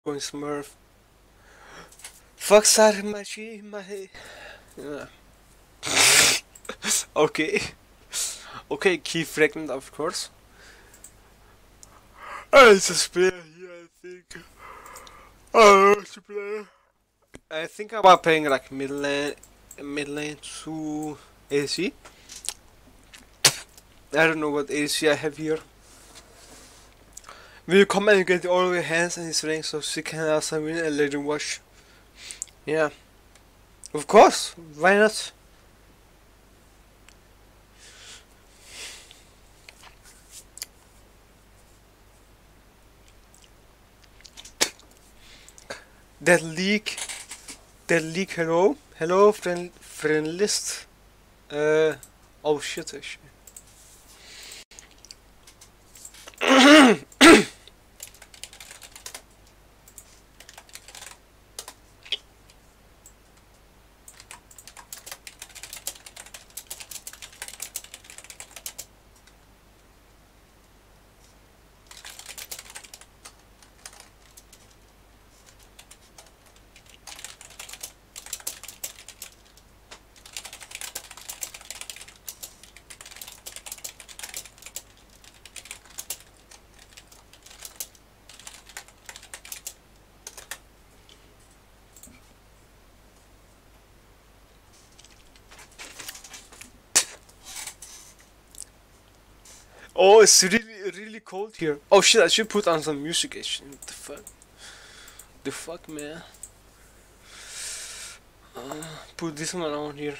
Going Smurf. Fuck sorry, my head. Yeah. Okay. Okay, Keith Regnant, of course. I just play here, I think. I want to play. I think about playing like mid lane to AC. I don't know what AC I have here. Will you come and get all your hands in his ring so she can also win and let him watch? Yeah. Of course, why not? That leak, hello? Hello, friend list. Oh shit, actually. Oh, it's really cold here. Oh shit, I should put on some music actually. What the fuck? The fuck, man? Put this one on here.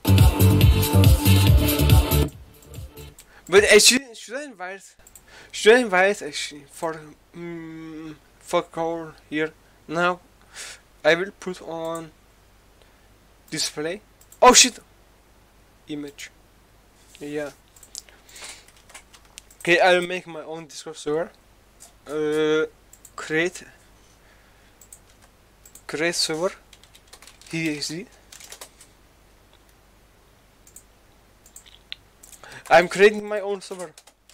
But actually, should I invite actually for call here now? I will put on display. Oh shit! Image. Yeah. Okay, I'll make my own Discord server. Create server. EXE. I'm creating my own server.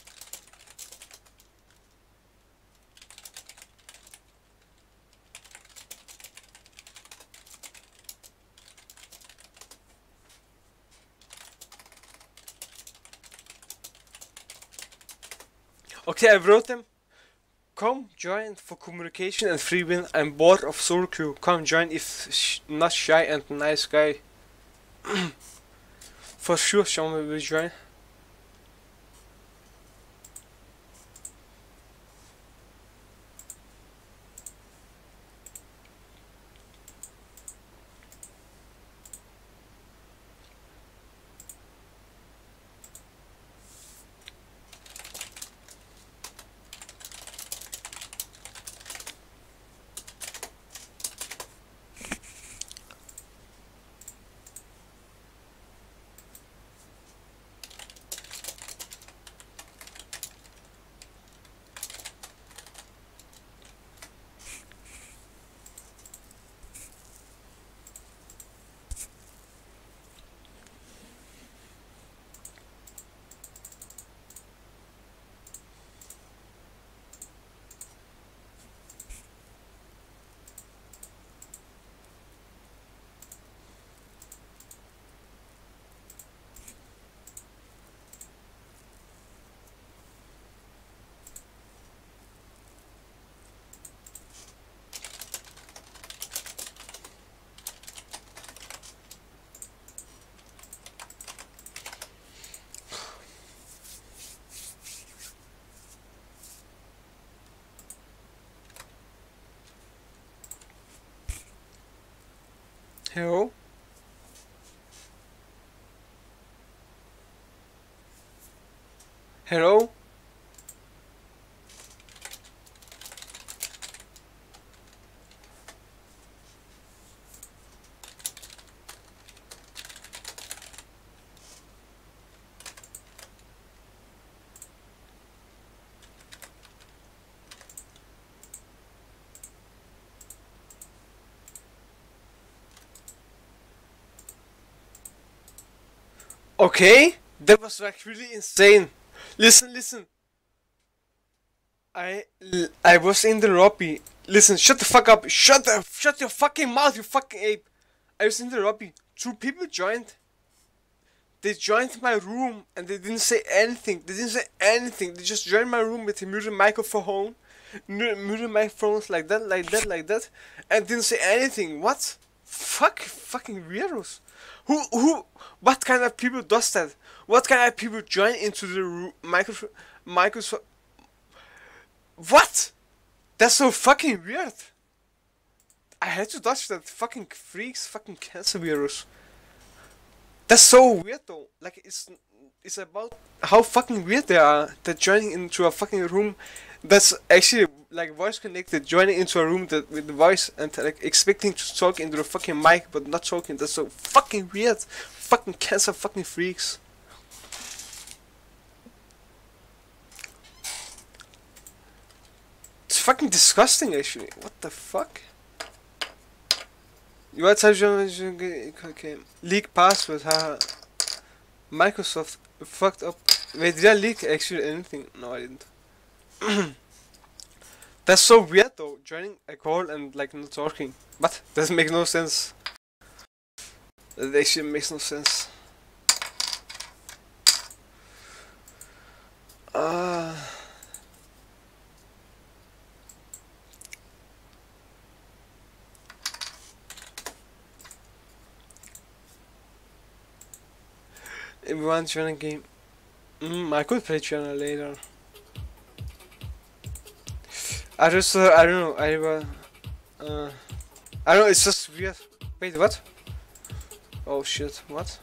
Okay, I wrote them. Come join for communication and free win. I'm bored of Soul Crew. Come join if not shy and nice guy. For sure, someone will join. Hello? Hello? Okay, that was like really insane. Listen. I was in the lobby Listen, shut the fuck up. Shut your fucking mouth, you fucking ape. I was in the lobby. 2 people joined. They joined my room and they didn't say anything. They didn't say anything. They just joined my room with a muted microphone, muted microphones like that, and didn't say anything. What? Fucking weirdos. What kind of people does that? What kind of people join into the microphone? What? That's so fucking weird. I had to dodge that fucking freaks, fucking cancer virus. That's so weird though. Like it's about how fucking weird they are. They're joining into a fucking room that's actually like voice connected, joining into a room that with the voice and like expecting to talk into the fucking mic but not talking. That's so fucking weird. Fucking cancer fucking freaks. It's fucking disgusting actually. What the fuck? You want to okay. Leak password, haha. Microsoft fucked up. Wait, did I leak actually anything? No, I didn't. That's so weird though, joining a call and like not talking. But doesn't make no sense. That actually makes no sense. Everyone join a game. I could play China later. I don't know, I don't know, it's just weird. Wait, what? Oh shit, what?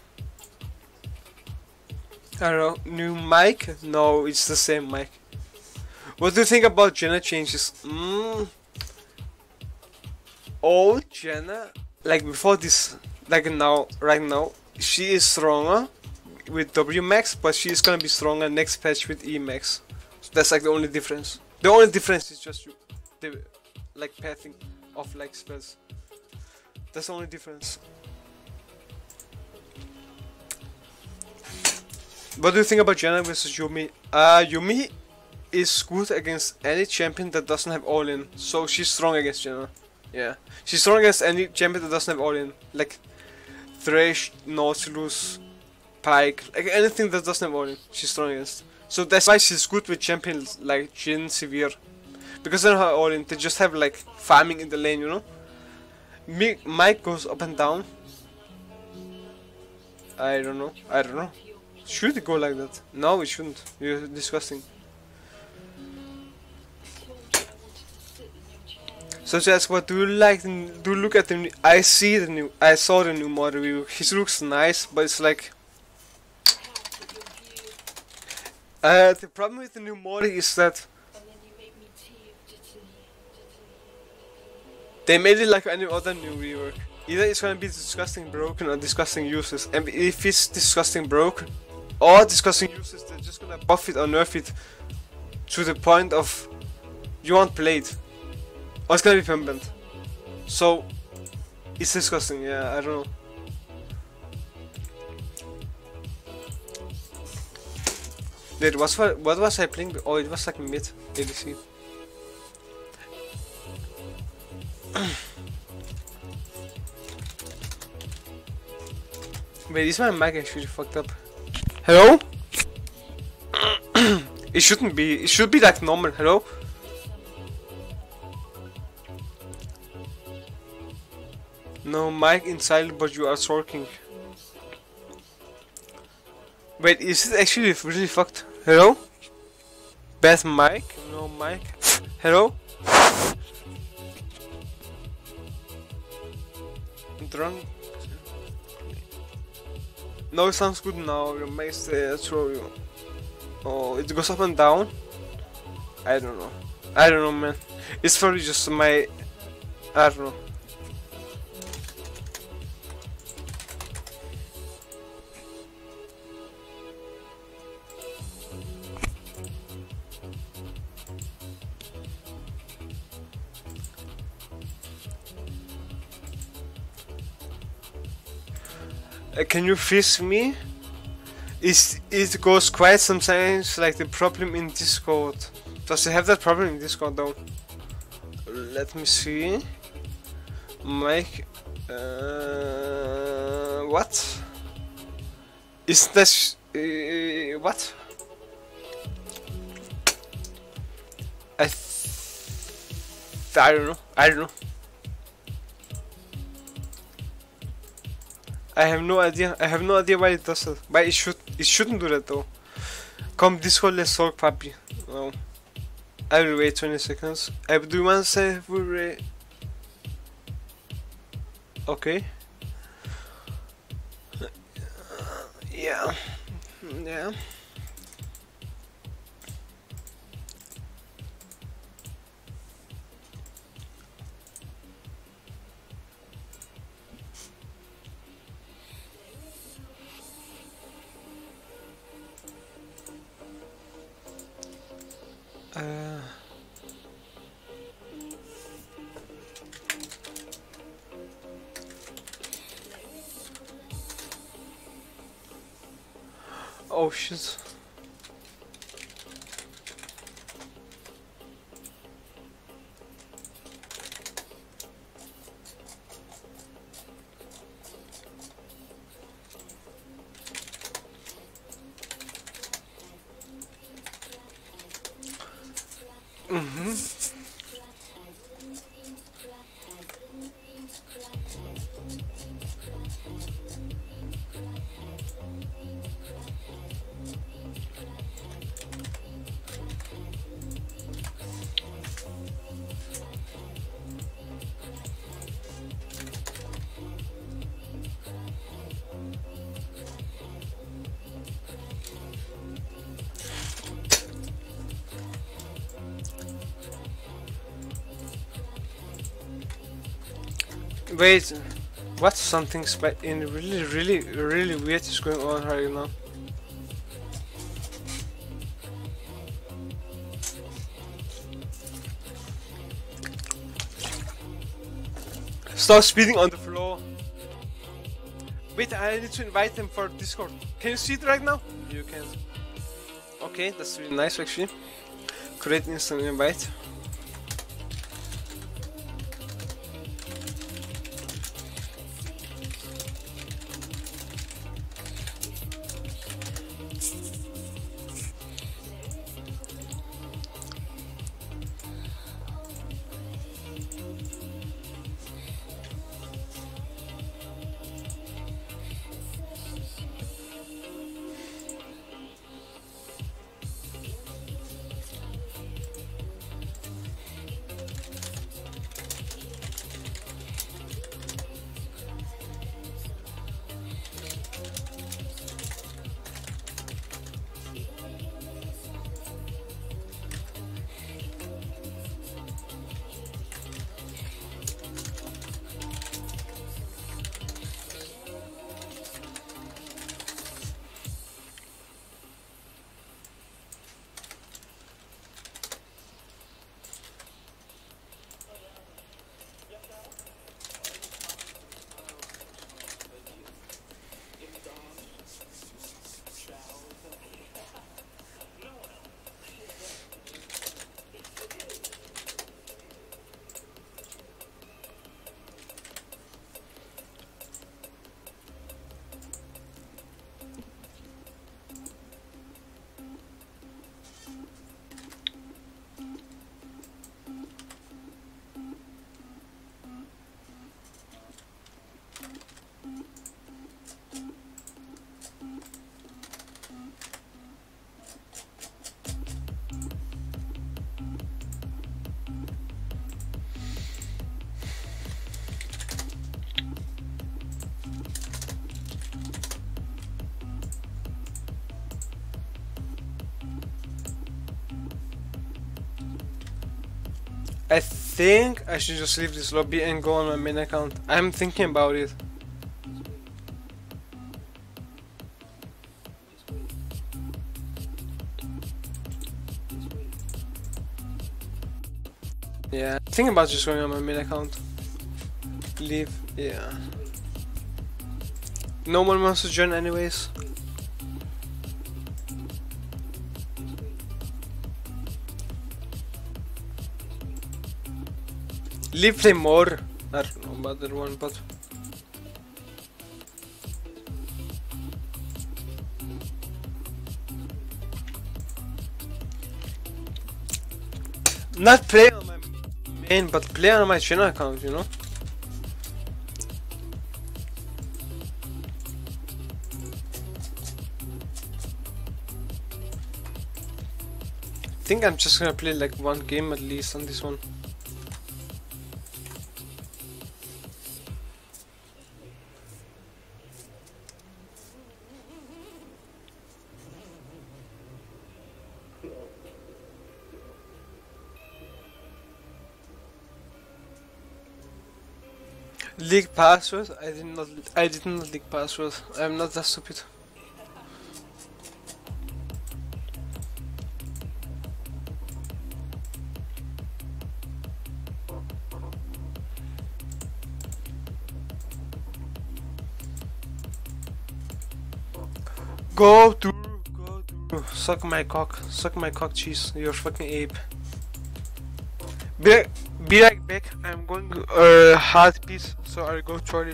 I don't know, new mic? No, it's the same mic. What do you think about Jenna changes? Old Jenna, like before this, like now, right now, she is stronger with W max, but she's gonna be stronger next patch with E max. So that's like the only difference. The only difference is just the like pathing of like spells. That's the only difference. What do you think about Janna versus Yuumi? Yuumi is good against any champion that doesn't have all in. So she's strong against Janna. Yeah, she's strong against any champion that doesn't have all in. Like Thresh, Nautilus, Pyke, like anything that doesn't have all in, she's strong against. So that's why she's good with champions like Jhin, Sivir. Because they don't have all in, they just have like farming in the lane, you know? Mike goes up and down. I don't know. Should it go like that? No, it shouldn't. You're disgusting. So she asked, what do you like? Do you look at the new? I saw the new mod review. He looks nice, but it's like. The problem with the new mod is that they made it like any other new rework. Either it's gonna be disgusting broken or disgusting useless. And if it's disgusting broken or disgusting useless, they're just gonna buff it or nerf it to the point of you won't play it. Or it's gonna be permanent. So it's disgusting, yeah, I don't know. Wait, what was I playing? Oh, it was like mid ADC. Wait, is my mic actually fucked up? Hello? It shouldn't be. It should be like normal. Hello? No mic inside, but you are talking. Wait, is it actually really fucked? Hello? Bad mic? No mic? Hello? I'm drunk. No, it sounds good now. Your mic throw you. Oh, it goes up and down? I don't know. I don't know, man. It's probably just my... I don't know. Can you fix me? It goes quite sometimes like the problem in Discord. Does it have that problem in Discord though? let me see. Make what? Is this what? I don't know. I don't know. I have no idea. I have no idea why it does that. Why it shouldn't do that though. Come Discord, let's talk, puppy. No. I will wait 20 seconds. Do you want to say we're okay? Yeah. Yeah. Oh shit. Wait, what? Something really weird is going on right now. Stop speeding on the floor. Wait, I need to invite them for Discord. Can you see it right now? You can. Okay, that's really nice actually. Create instant invite. I think I should just leave this lobby and go on my main account. I'm thinking about it. Yeah, think about just going on my main account. Leave, yeah. No one wants to join anyways. Leave play more. I don't know about that one, but not play on my main, but play on my channel account, you know? I think I'm just gonna play like one game at least on this one. Leak password? I did not leak password. I'm not that stupid. Go to suck my cock cheese, you're fucking ape. Be right back, I'm going hard piece, so I'll go toilet.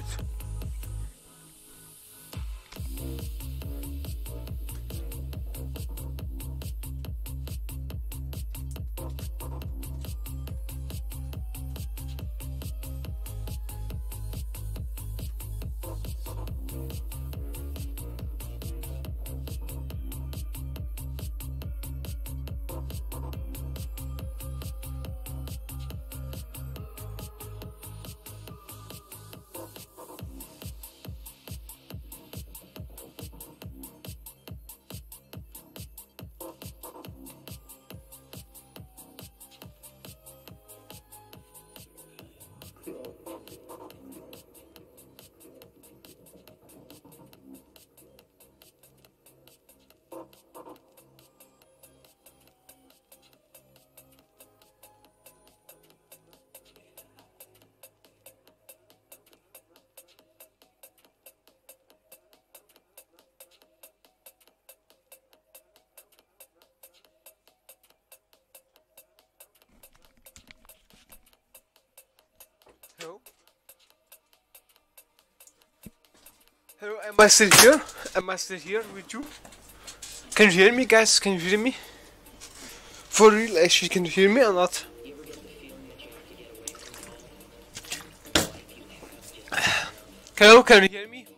Hello? Hello, am I still here? Am I still here with you? Can you hear me, guys? Can you hear me? For real, actually, can you hear me or not? Hello, can you hear me?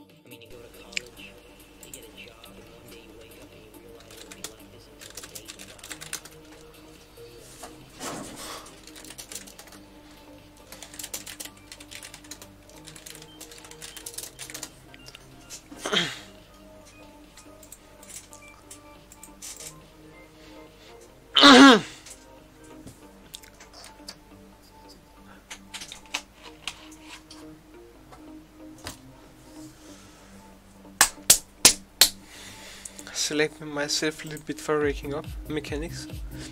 Select myself a little bit for waking up. Mechanics.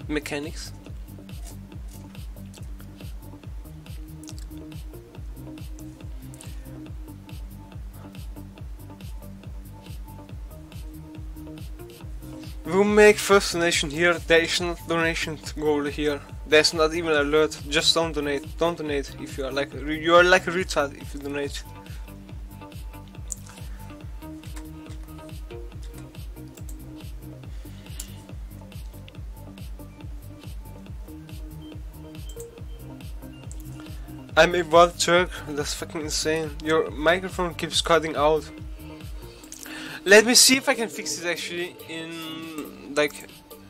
We make first donation here. There is not donation goal here. There's not even alert. Just don't donate. Don't donate if you are like a retard if you donate. I'm a wild Turk. That's fucking insane. Your microphone keeps cutting out. Let me see if I can fix it actually in like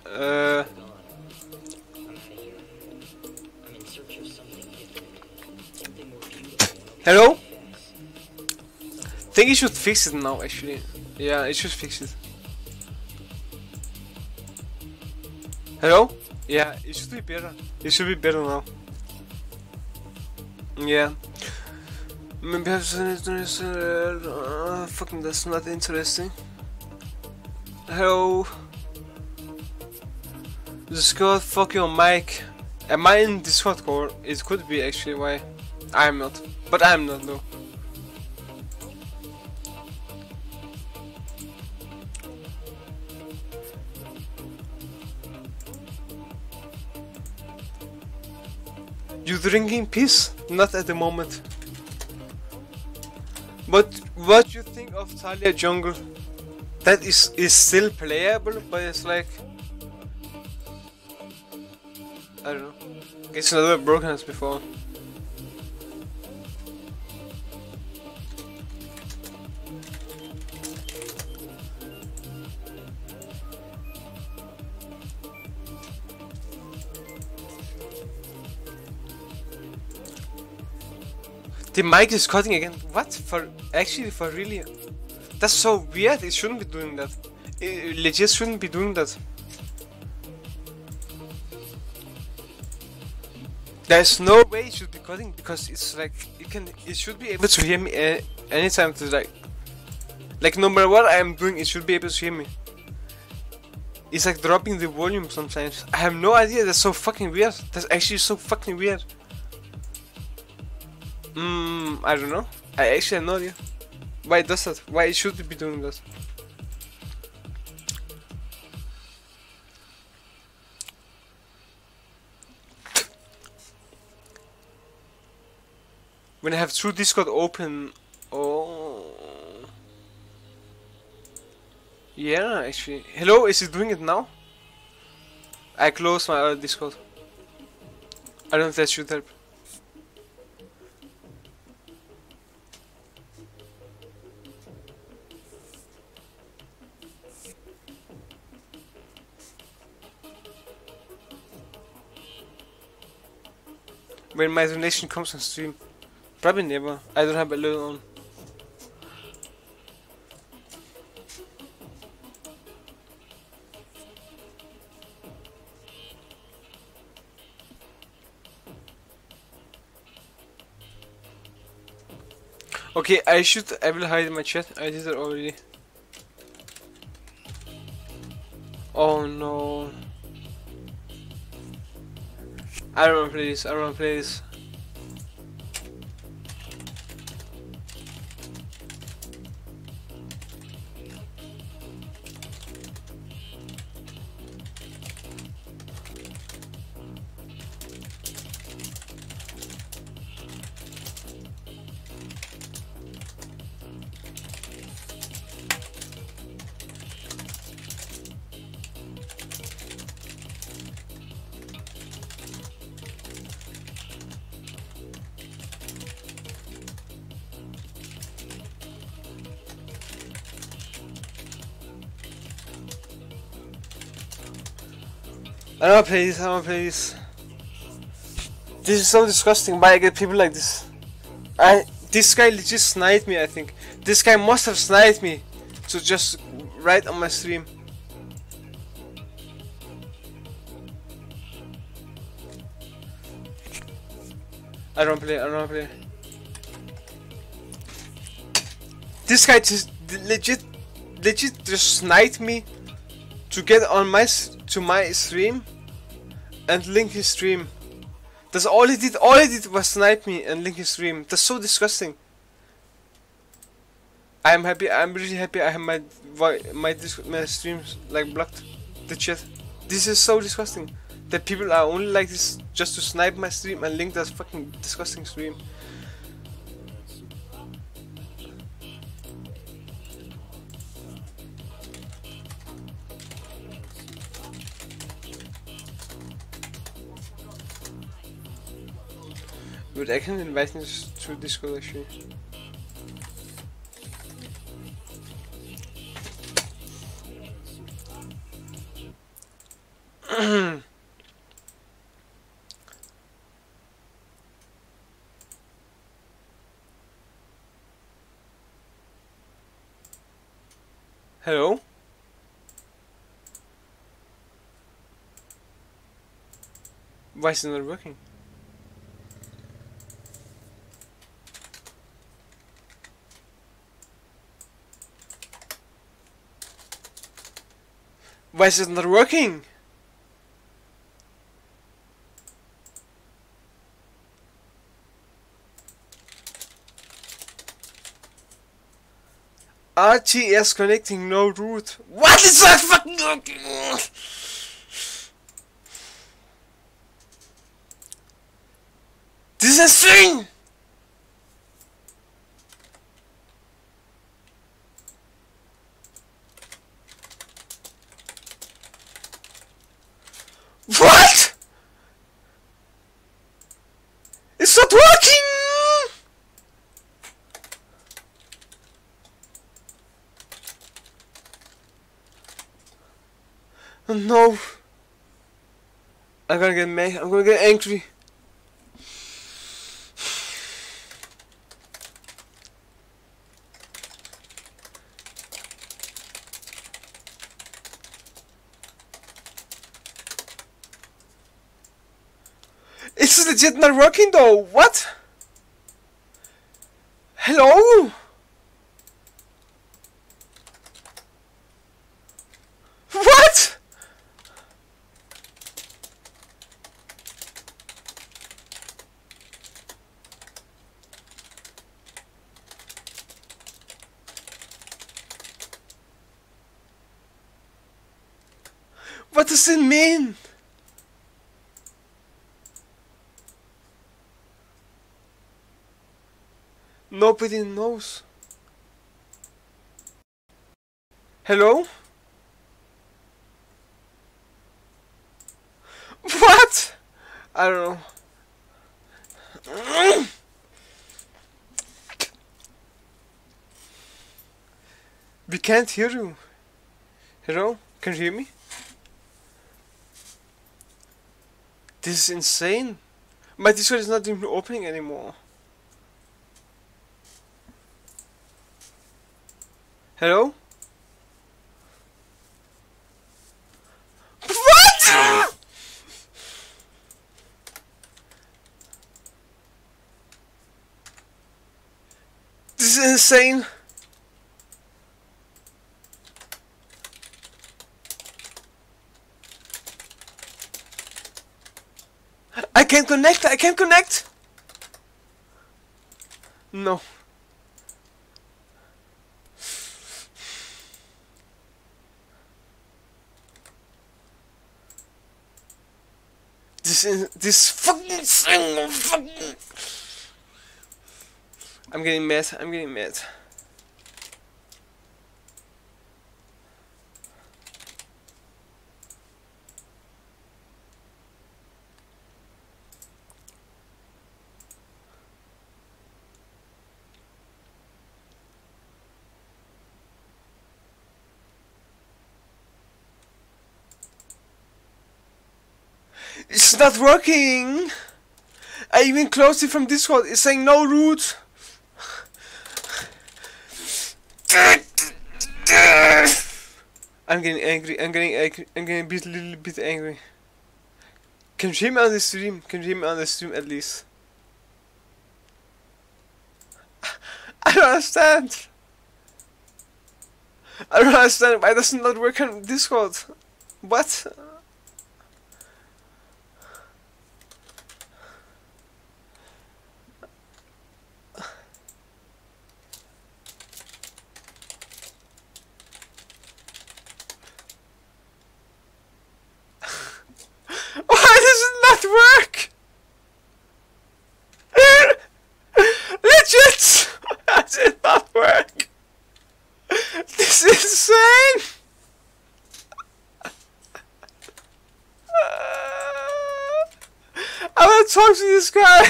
Hello? Think you should fix it now actually. Yeah, it should fix it. Hello? Yeah, it should be better. It should be better now. Yeah. Maybe I have fucking that's not interesting. Hello. Discord, fuck your mic. Am I in Discord core? It could be actually why. I'm not. But I'm not though. You drinking piss? Not at the moment. But what you think of Talia Jungle? That is still playable, but it's like, I don't know. It's not that broken as before. The mic is cutting again. What? For really? That's so weird. It shouldn't be doing that. It legit shouldn't be doing that. There's no way it should be cutting because it's like it should be able to hear me anytime. To like no matter what I am doing, it should be able to hear me. It's like dropping the volume sometimes. I have no idea. That's so fucking weird. That's actually so fucking weird. I don't know. I actually have no idea. Why it does that? Why it should be doing that? When I have True Discord open, oh, yeah, actually. Hello, is it doing it now? I closed my other Discord. I don't think that should help. When my donation comes on stream. Probably never. I don't have a alert on. Okay, I will hide my chat. I did it already. Oh no. I don't wanna play this. I don't wanna play this. I don't wanna play this. I don't wanna play this. This is so disgusting. Why I get people like this? This guy legit sniped me, I think. This guy must have sniped me to just right on my stream. I don't play. I don't play. This guy just legit just sniped me to get on my stream and link his stream. That's all he did. All he did was snipe me and link his stream. That's so disgusting. I'm happy. I'm really happy. I have my streams like blocked. The chat. This is so disgusting. That people are only like this just to snipe my stream and link that fucking disgusting stream. But I can invite him to Discord actually. Hello? Why is it not working? Why is it not working? RTS connecting, no root. What is that fucking working? This is insane! What? It's not working! Oh no. I'm gonna get mad. I'm gonna get angry. It's legit not working though. What? Hello? What? What does it mean? Nobody knows. Hello? What? I don't know. We can't hear you. Hello? Can you hear me? This is insane. My Discord is not even opening anymore. Hello? What? This is insane. I can't connect. I can't connect. No. This fucking thing. Fucking. I'm getting mad. I'm getting mad. It's not working. I even closed it from Discord. It's saying no root. I'm getting angry. I'm getting angry. I'm getting a little bit angry. Can you hear me on the stream? Can you hear me on the stream at least? I don't understand. I don't understand. Why does it not work on Discord? What? Why does it not work? Legit! Why does it not work? This is insane! I want to talk to this guy!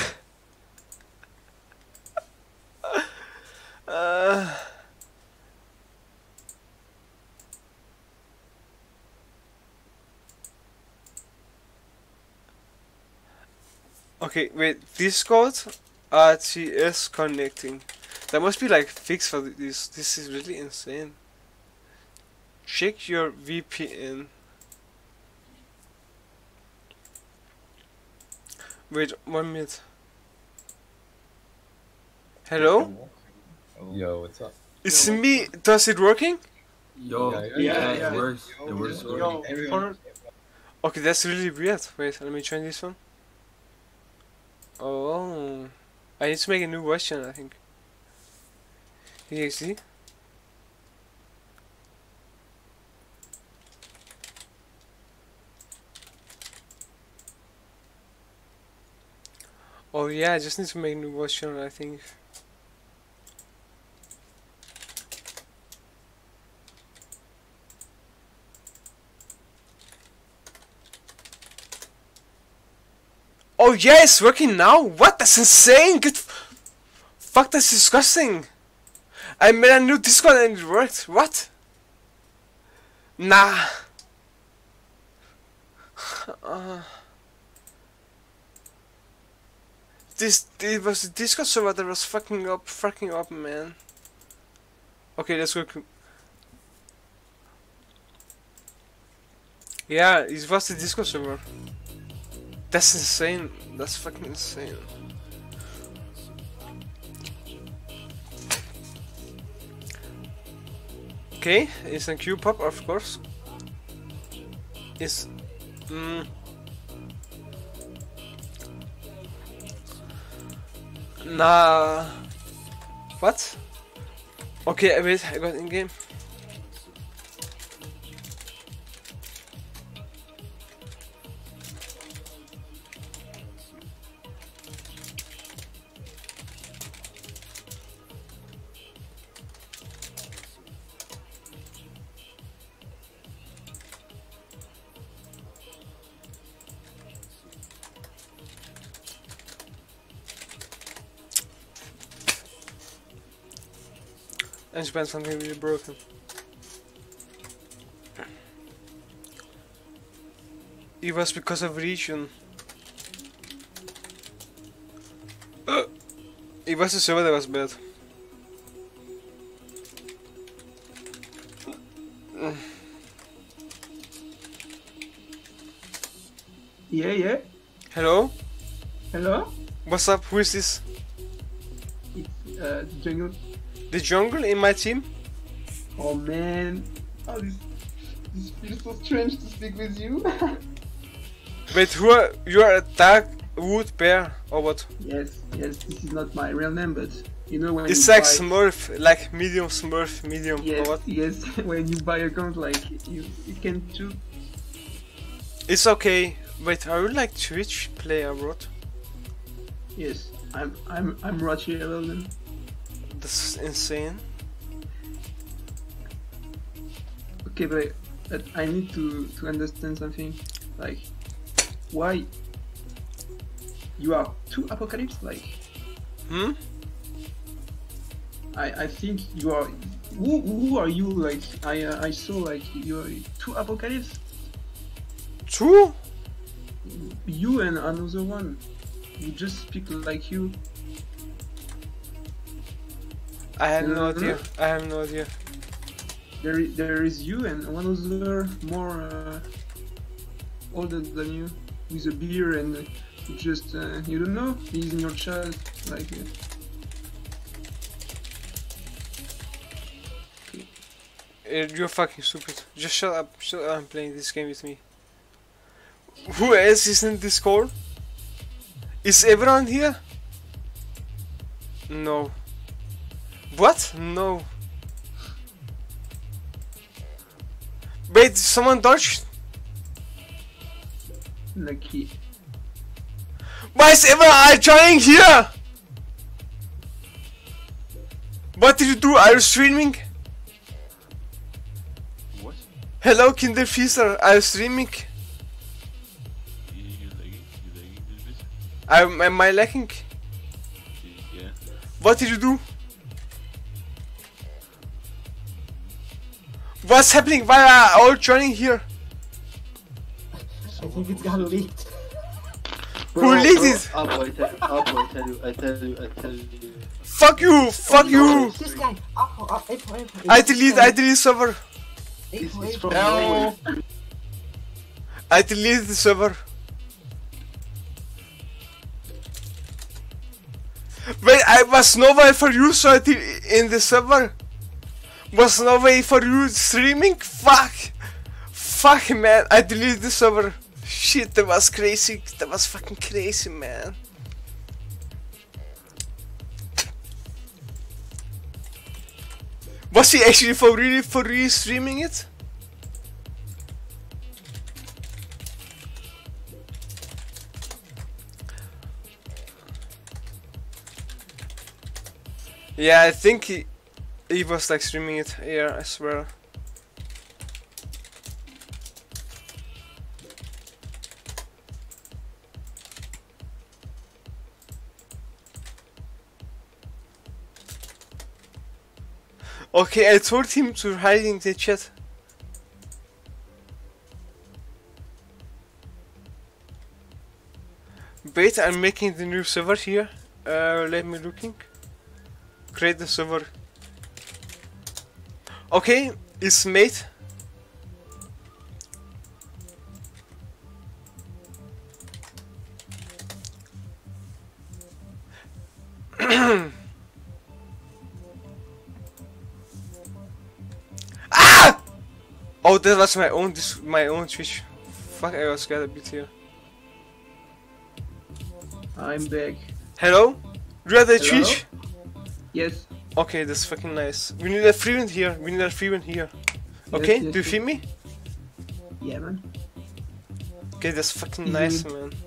Okay, wait, Discord RTS connecting. There must be like fix for this. This is really insane. Check your VPN. Wait, 1 minute. Hello? Yo, what's up? It's me. Does it working? Yo, Yeah. it works. It works. Okay, that's really weird. Wait, let me try this one. Oh, I need to make a new version, I think. EXE. Oh yeah, I just need to make a new voice channel, I think. Oh yeah, it's working now? What? That's insane! Fuck, that's disgusting! I made a new Discord and it worked. What? Nah. It was the Discord server that was fucking up, man. Okay, let's go. Yeah, it was the Discord server. That's insane. That's fucking insane. Okay, it's a Q pop, of course. It's nah. What? Okay, wait, I got in game. And spend something really broken. It was because of region. It was the server that was bad. Yeah. Hello? Hello? What's up? Who is this? It's Jungle. The jungle in my team? Oh man. Oh, this feels so strange to speak with you. Wait, who are you? Are a dark wood bear or what? Yes, this is not my real name, but you know when It's you like buy, Smurf, like medium Smurf, medium yes, or what? yes, when you buy a account, like you can choose. It's okay. Wait, are you like Twitch player, what? Yes, I'm Roger Elden. That's insane. Okay, but I need to understand something. Like, why you are two apocalypse? Like, I think you are. Who are you? Like, I saw like you are two apocalypse. Two? You and another one. You just speak like you. I have no idea. I have no idea. There is you and one other more older than you, with a beer and just you don't know. He's in your chat like. You're fucking stupid. Just shut up. Shut up. I'm playing this game with me. Who else is in Discord? Is everyone here? No. What? No. Wait, someone dodged? Lucky. Why is everyone joining here? What did you do? Are you streaming? What? Hello, Kinderfeaster. Are you streaming? You lagging a little bit? Am I lagging? Yeah. What did you do? What's happening? Why are all joining here? I think it's got leaked. Who leaked it? I tell you. Fuck you! Fuck you! This guy, April. I delete server. April. No. I deleted the server. Wait, I was no way for you, so in the server. Was no way for you streaming? Fuck! Fuck, man, I deleted the server. Shit, that was crazy. That was fucking crazy, man. Was he actually for really streaming it? Yeah, I think he was like streaming it. Yeah, I swear. Okay, I told him to hide in the chat. Wait, I'm making the new server here. Let me looking. Create the server. Okay, it's made. Ah! Oh, that was my own Twitch. Fuck, I was scared a bit here. I'm back. Hello? You are the Hello? Twitch? Yes. Okay, that's fucking nice. We need a free one here. We need a free one here. Okay, yes, do you yes. feel me? Yeah, man. Okay, that's fucking Easy nice, win. man.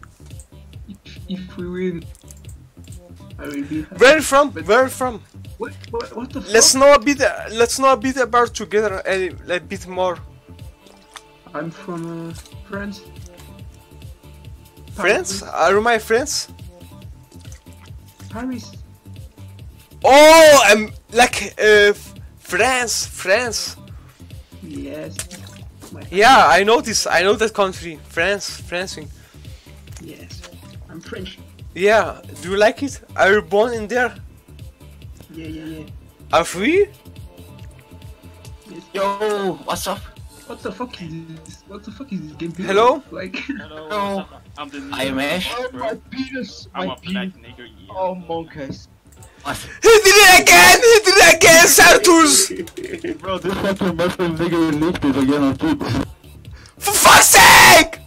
If we win, I will be happy. Where you from? But- Where you from? What the fuck? Let's know a bit about together a bit more. I'm from France. Friends? Are you my friends? Paris. Oh, I'm like France. Yes. Yeah, I know this. I know that country. France. Yes. I'm French. Yeah. Do you like it? Are you born in there? Yeah. Are we? Yes. Yo, what's up? What the fuck is this? What the fuck is this game? Hello? Like. Hello, Hello. what's up? I'm the I am Ash. Oh my penis! I'm My a penis! black nigger. Yeah. Oh, monkeys. What? He did it again, Sartus! Bro, this fucking Muslim nigga leaked it again on Twitch. For fuck's sake!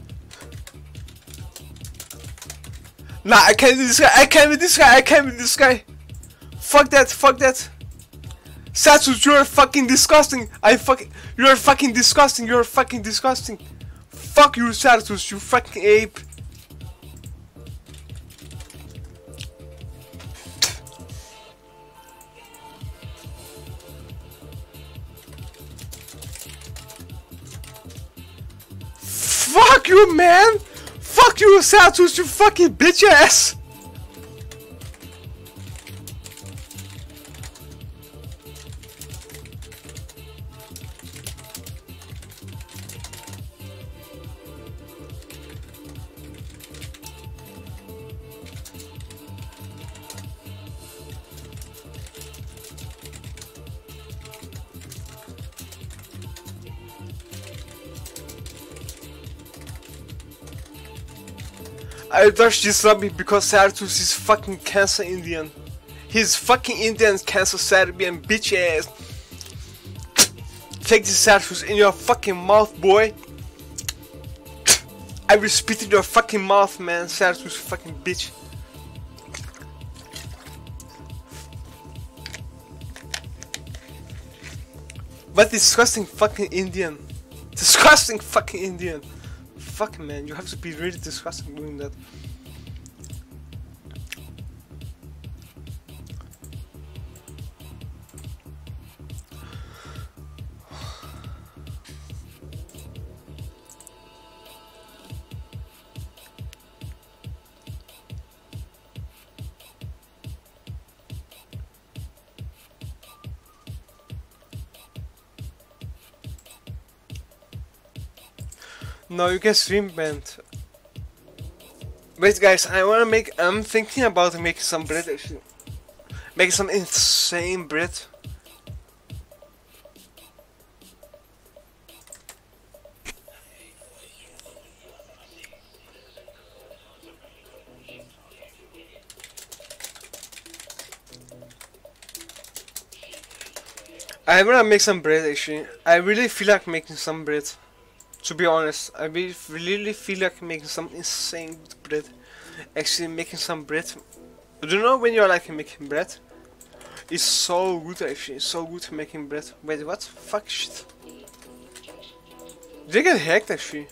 Nah, I can't with this guy. Fuck that. Sartus, you're fucking disgusting. You're fucking disgusting. Fuck you, Sartus, you fucking ape. Fuck you, man! Fuck you, Sartus, you fucking bitch ass! I dodged this zombie because Sartus is fucking cancer Indian. He's fucking Indian cancer Serbian bitch ass. Take this Sartus in your fucking mouth, boy. I will spit in your fucking mouth, man. Sartus, fucking bitch. What disgusting fucking Indian. Disgusting fucking Indian. Fuck, man, you have to be really disgusting doing that. No, you can stream band. Wait, guys, I'm thinking about making some bread actually. Making some insane bread. I wanna make some bread actually. I really feel like making some bread. To be honest, I really feel like making some insane bread. Actually making some bread. I don't know when you're like making bread. It's so good actually, it's so good making bread. Wait, what? Fuck shit. Did I get hacked actually?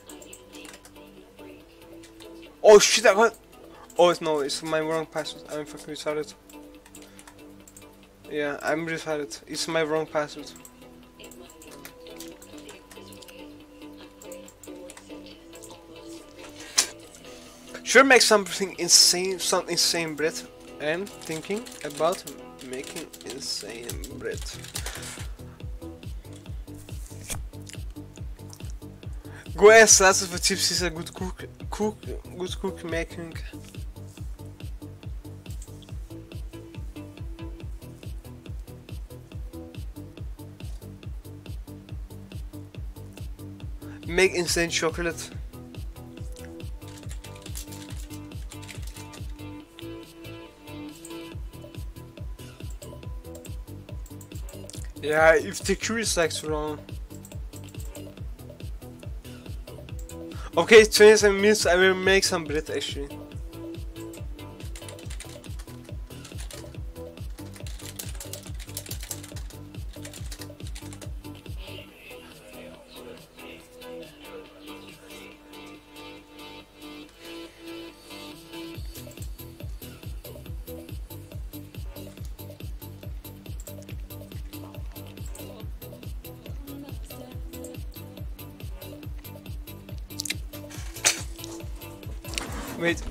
Oh shit, I got... Oh no, it's my wrong password. I'm fucking retarded. Yeah, I'm retarded. It's my wrong password. Should I make something insane, some insane bread? I'm thinking about making insane bread. Go ask lots of tips. Is a good good cook making. Make insane chocolate. Yeah, if the queue is like wrong. Okay, 27 minutes, I will make some bread actually. Wait.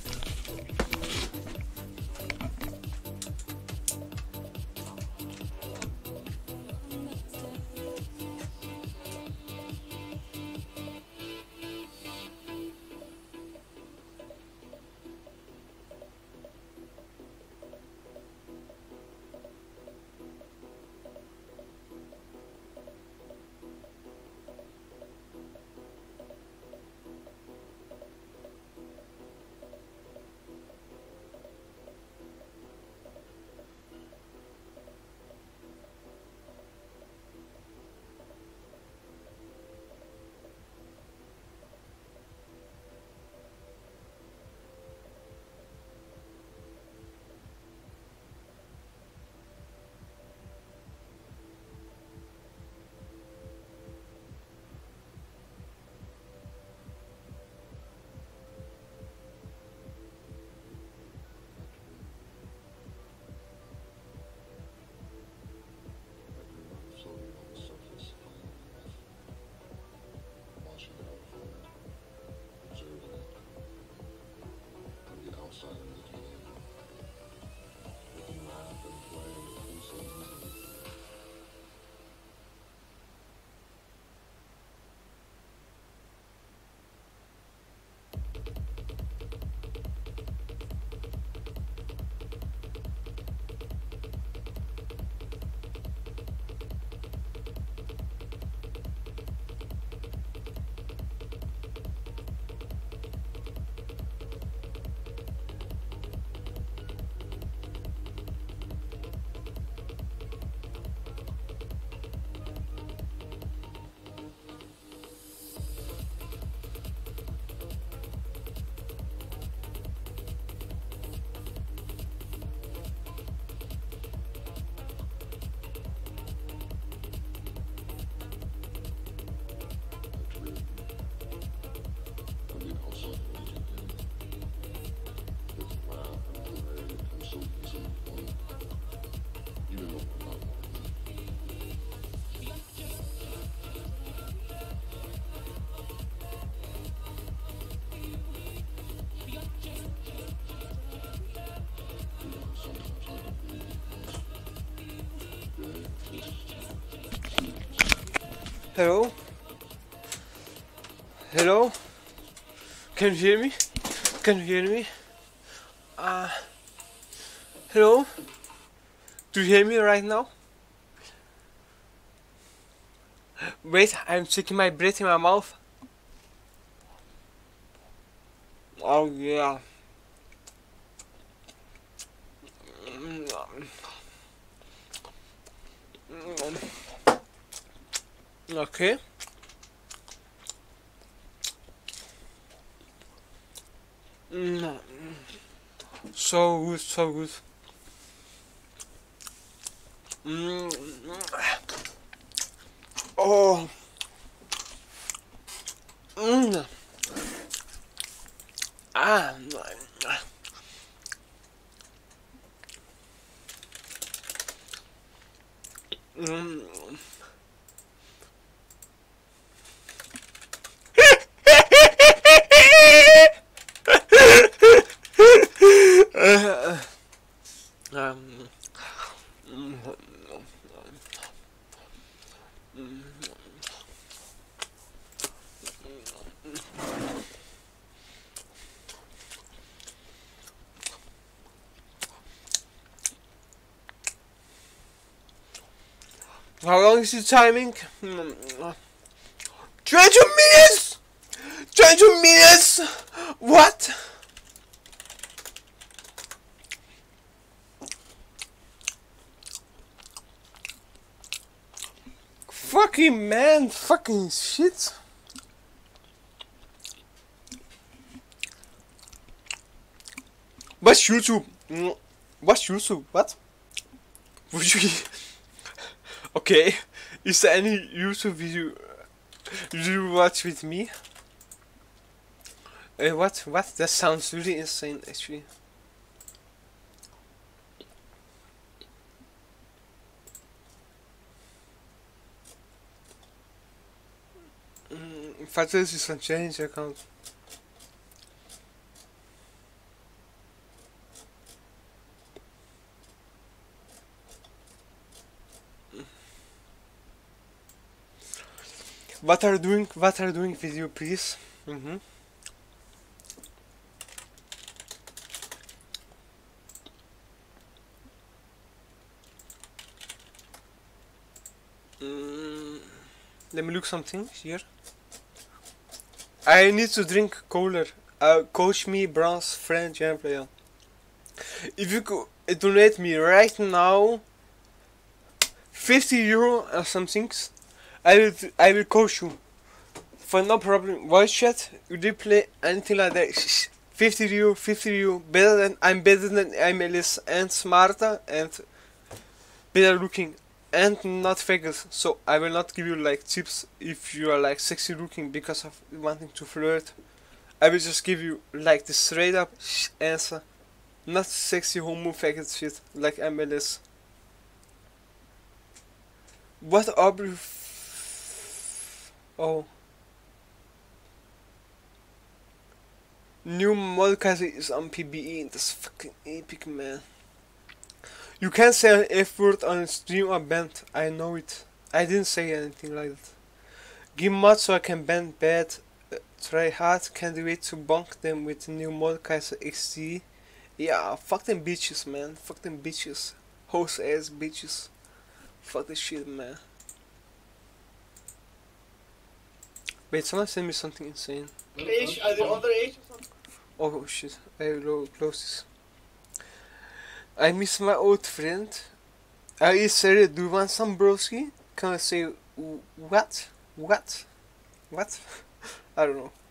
Hello? Hello? Can you hear me? Can you hear me? Hello? Do you hear me right now? Wait, I'm taking my breath in my mouth. Oh yeah. Okay. So good, so good. Oh. Ah. Mm. Um, How long is the timing? 22 minutes! 22 minutes! What? Fucking man, fucking shit. What's YouTube? What's YouTube? What? Would you? Okay, is there any YouTube video you watch with me? What? That sounds really insane, actually. Fatality is on change account. What are doing with you, please? Let me look something here. I need to drink cooler. Coach me, bronze, friend, jam player. If you could donate me right now, €50 or something, I will coach you for no problem. Voice chat, you did play anything like that. €50, better than I'm MLS and smarter and better looking and not faggots. So I will not give you like tips if you are like sexy looking because of wanting to flirt. I will just give you like the straight up answer, not sexy homo faggot shit like MLS. What Aubrey? Oh. New Mordekaiser is on PBE. That's fucking epic, man. You can't say an F word on stream or band. I know it. I didn't say anything like that. Give mod so I can band bad. Try hard. Can't wait to bonk them with the new Mordekaiser XD. Yeah, fuck them bitches, man. Fuck them bitches. Host ass bitches. Fuck this shit, man. Wait, someone sent me something insane. Age, are they underage or something? Oh shit, I will close this. I miss my old friend. Are you serious? Do you want some broski? Can I say what? What? What? I don't know.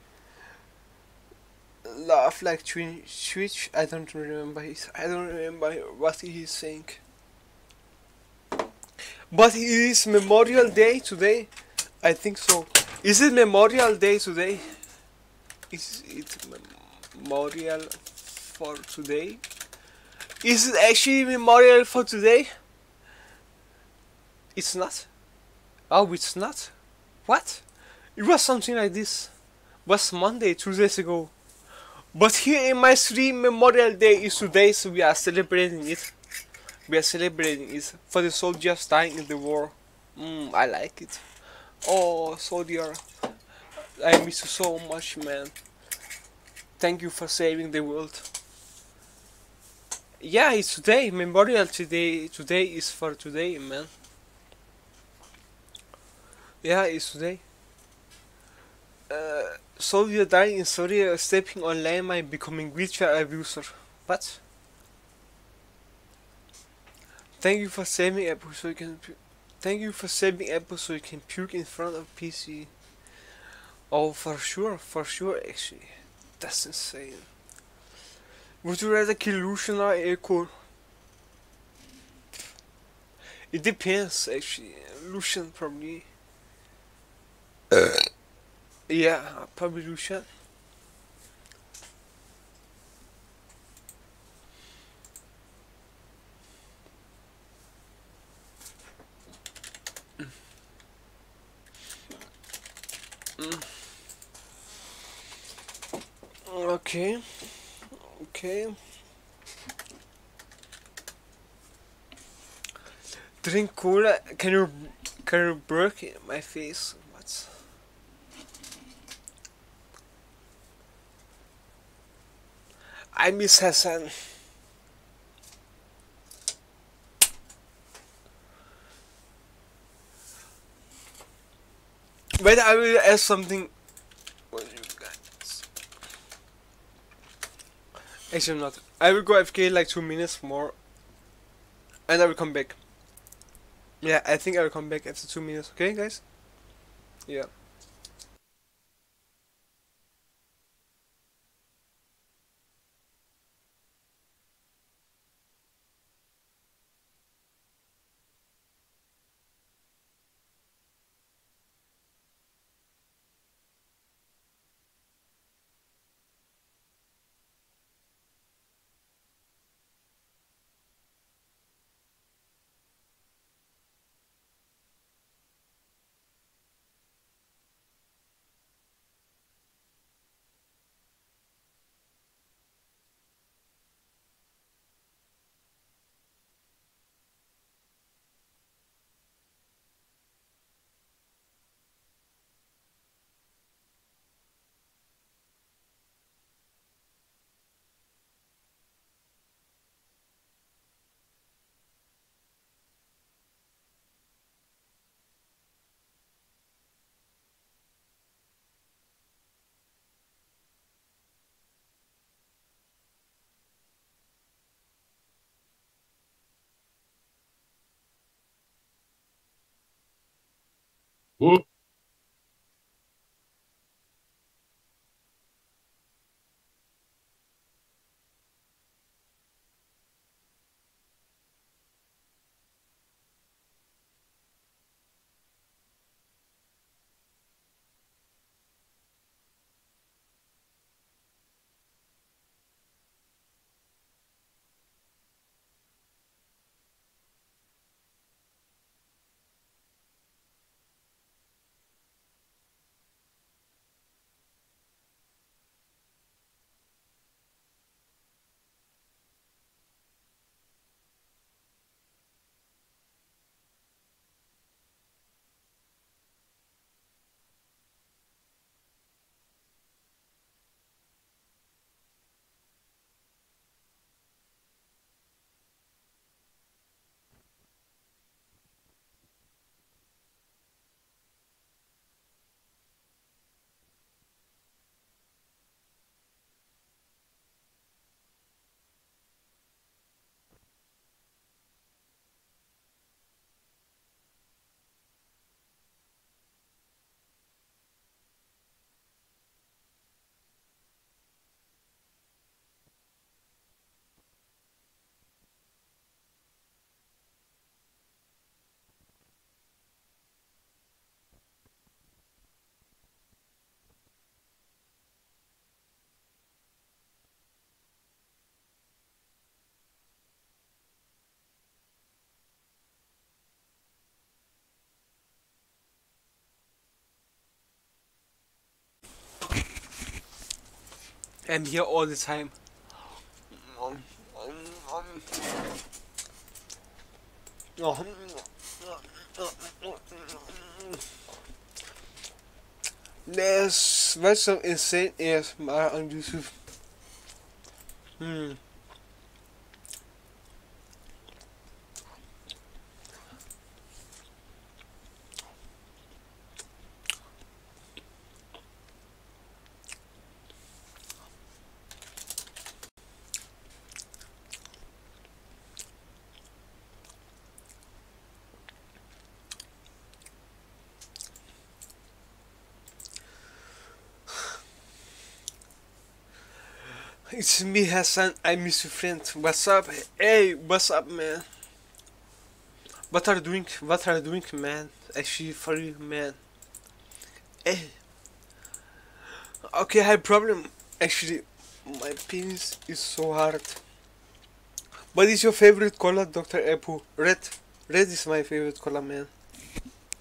Laugh like Twitch. I don't remember what he's saying. But it is Memorial Day today. I think so. Is it Memorial Day today? Is it Memorial for today? Is it actually Memorial for today? It's not. Oh, it's not. What? It was something like this. It was Monday, 2 days ago. But here in my stream, Memorial Day is today, so we are celebrating it. We are celebrating it for the soldiers dying in the war. I like it. Oh, soldier, I miss you so much, man. Thank you for saving the world. Yeah, it's today. Memorial today. Today is for today, man. Yeah, it's today. Soldier dying in Syria, stepping on landmine, becoming wheelchair abuser. What? Thank you for saving Apple so you can. Thank you for saving Apple so you can puke in front of PC. Oh, for sure, actually. That's insane. Would you rather kill Lucian or Echo? It depends, actually. Lucian, probably. Yeah, probably Lucian. Okay. Okay. Drink cola. Can you break my face? What? I miss Hassan. Wait, I will ask something. What you guys? Actually, not. I will go AFK like 2 minutes more, and I will come back. Yeah, I think I will come back after 2 minutes. Okay, guys? Yeah. Oh, I'm here all the time. There's what's some insane ASMR on YouTube. It's me, Hassan. I miss you, friend. What's up? Hey, what's up, man? What are you doing? What are you doing, man? Actually, for you, man. Hey. Okay, I have problem. Actually, my penis is so hard. What is your favorite color, Dr. Apu? Red. Red is my favorite color, man.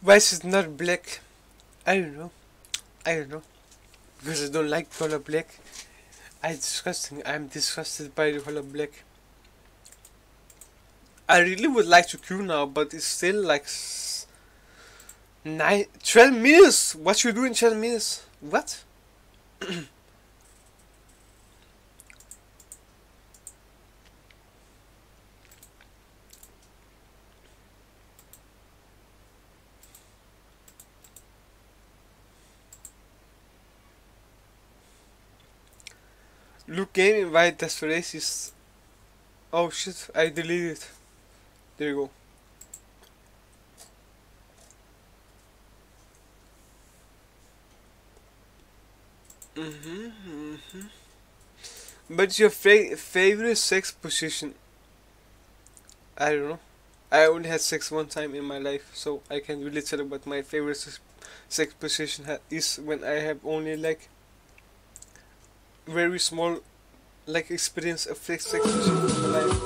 Why is it not black? I don't know. I don't know. Because I don't like color black. I'm disgusted by the color black. I really would like to queue now, but it's still like 12 minutes. What should we do in 12 minutes? What? Look, game invite that's racist. Oh shit, I deleted it. There you go. But your favorite sex position? I don't know. I only had sex one time in my life, so I can't really tell you what my favorite sex position is when I have only like very small like experience of sex position in my life.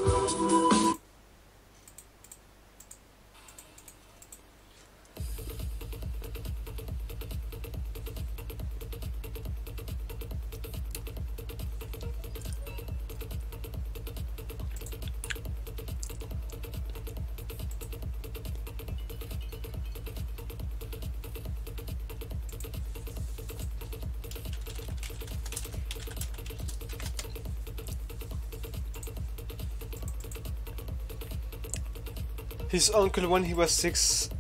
His uncle when he was 6.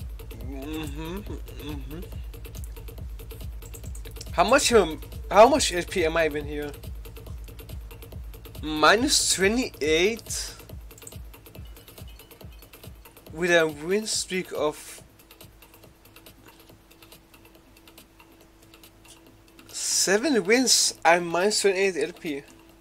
How much HP am I even here? Minus 28 with a win streak of 7 wins. I'm minus 28 LP.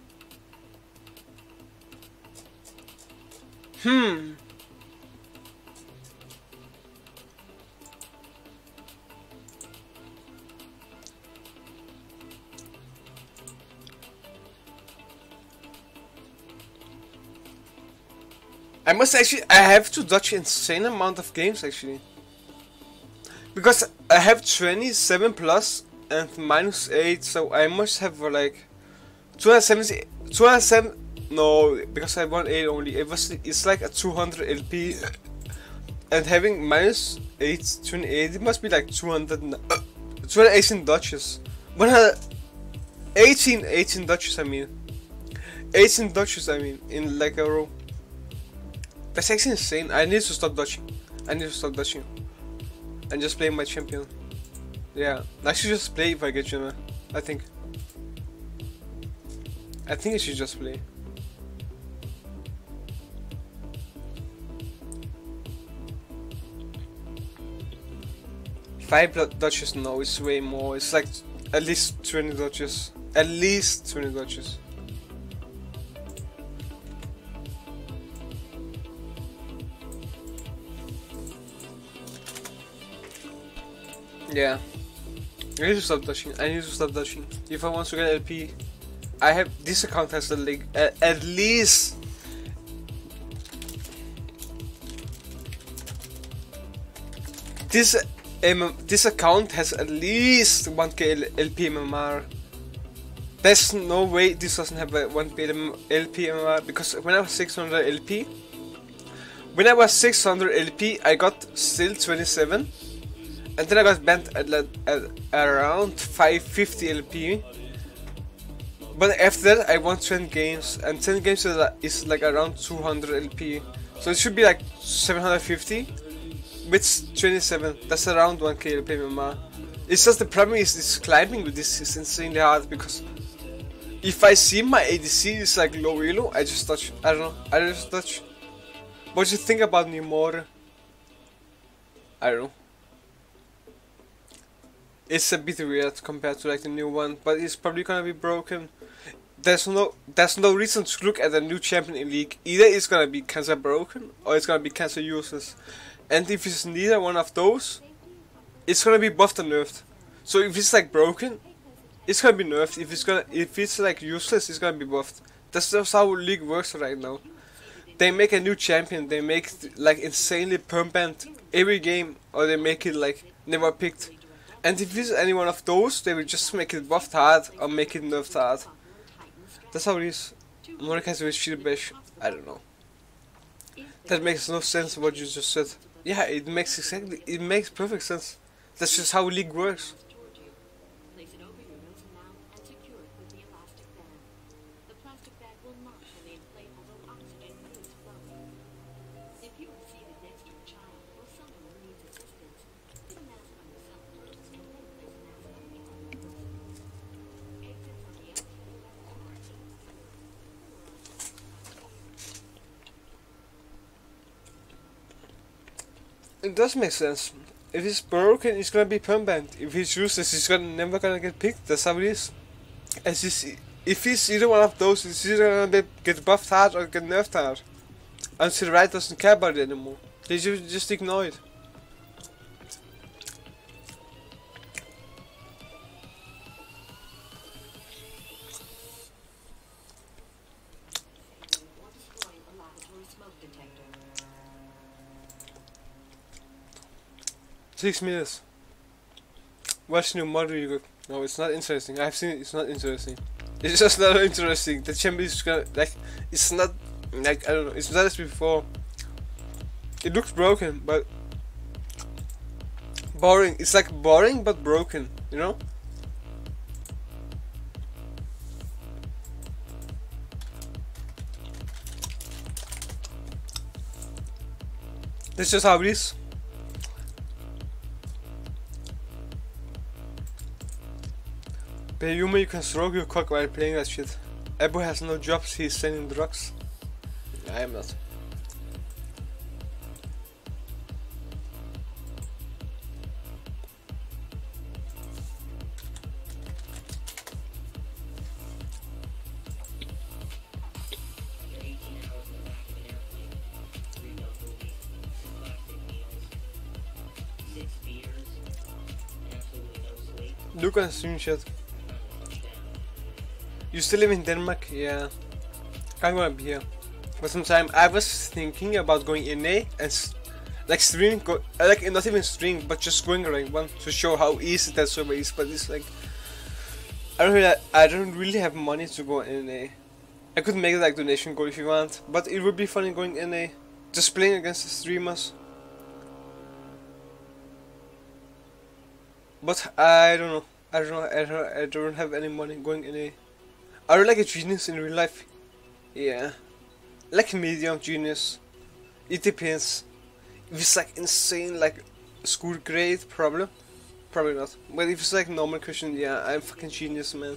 I have to dodge insane amount of games actually. Because I have 27 plus and minus 8, so I must have like 207, no, because I won 8 only, it's like a 200 LP. And having minus 8, 28, it must be like 218 dodges. 18 dodges I mean. 18 dodges I mean, in like a row. That's actually insane. I need to stop dodging. And just play my champion. Yeah, I should just play if I get Jenna. I think I should just play. Five dodges? No, it's way more. It's like at least 20 dodges. At least 20 dodges. Yeah, I need to stop dodging. If I want to get LP, this account has at least this account has at least 1k LP MMR. There's no way this doesn't have a 1k LP MMR, because when I was 600 LP, I got still 27. And then I got banned at around 550 LP. But after that I won 10 games, and 10 games is like around 200 LP. So it should be like 750 with 27. That's around 1k LP MMR. It's just the problem is this climbing with this is insanely hard, because if I see my ADC is like low elo, I just touch. I don't know. I just touch. What do you think about Neumora? I don't know. It's a bit weird compared to like the new one, but it's probably gonna be broken. There's no reason to look at a new champion in League. Either it's gonna be cancer broken or it's gonna be cancer useless. And if it's neither one of those, it's gonna be buffed and nerfed. So if it's like broken, it's gonna be nerfed. If it's like useless, it's gonna be buffed. That's just how League works right now. they make a new champion, they make like insanely permbanned every game, or they make it like never picked. And if it's any one of those, they will just make it buffed hard or make it nerfed hard. That's how it is. Mordekaiser with Shield Bash, I don't know. That makes no sense what you just said. Yeah, it makes perfect sense. That's just how League works. Place it over your nose and mouth and secure it with the elastic band. The plastic bag will not when the inflate although oxygen is flowing. If you are seated next to a child or someone who needs assistance, put a mask on yourself first and then place a mask on the other person. Exits on the outside left side. It does make sense. If it's broken, it's gonna be permanent. If it's useless, it's never gonna get picked. That's how it is. If it's either one of those, it's either gonna get buffed hard or get nerfed hard. Until Riot doesn't care about it anymore. They just ignore it. Or destroying a laboratory smoke detector. 6 minutes. Watch new model you got. No, it's not interesting. I've seen it, it's not interesting. It's just not interesting. The champion is gonna, like, it's not, like, I don't know, it's not as before. It looks broken, but boring. It's like boring, but broken, you know? That's just how it is. Yuma, you can stroke your cock while playing that shit. Abu has no jobs, he's selling drugs. I am not. Look on stream chat. You still live in Denmark? Yeah. I'm gonna be here for some time. I was thinking about going NA and like streaming, like not even streaming, but just going rank 1 to show how easy that server is. But it's like I don't really have money to go NA. I could make it like donation goal if you want, but it would be funny going NA, just playing against the streamers. But I don't know. I don't have any money going NA. Are you like a genius in real life? Yeah. Like medium genius. It depends. If it's like insane, like school grade problem, probably not. But if it's like normal question, yeah, I'm fucking genius, man.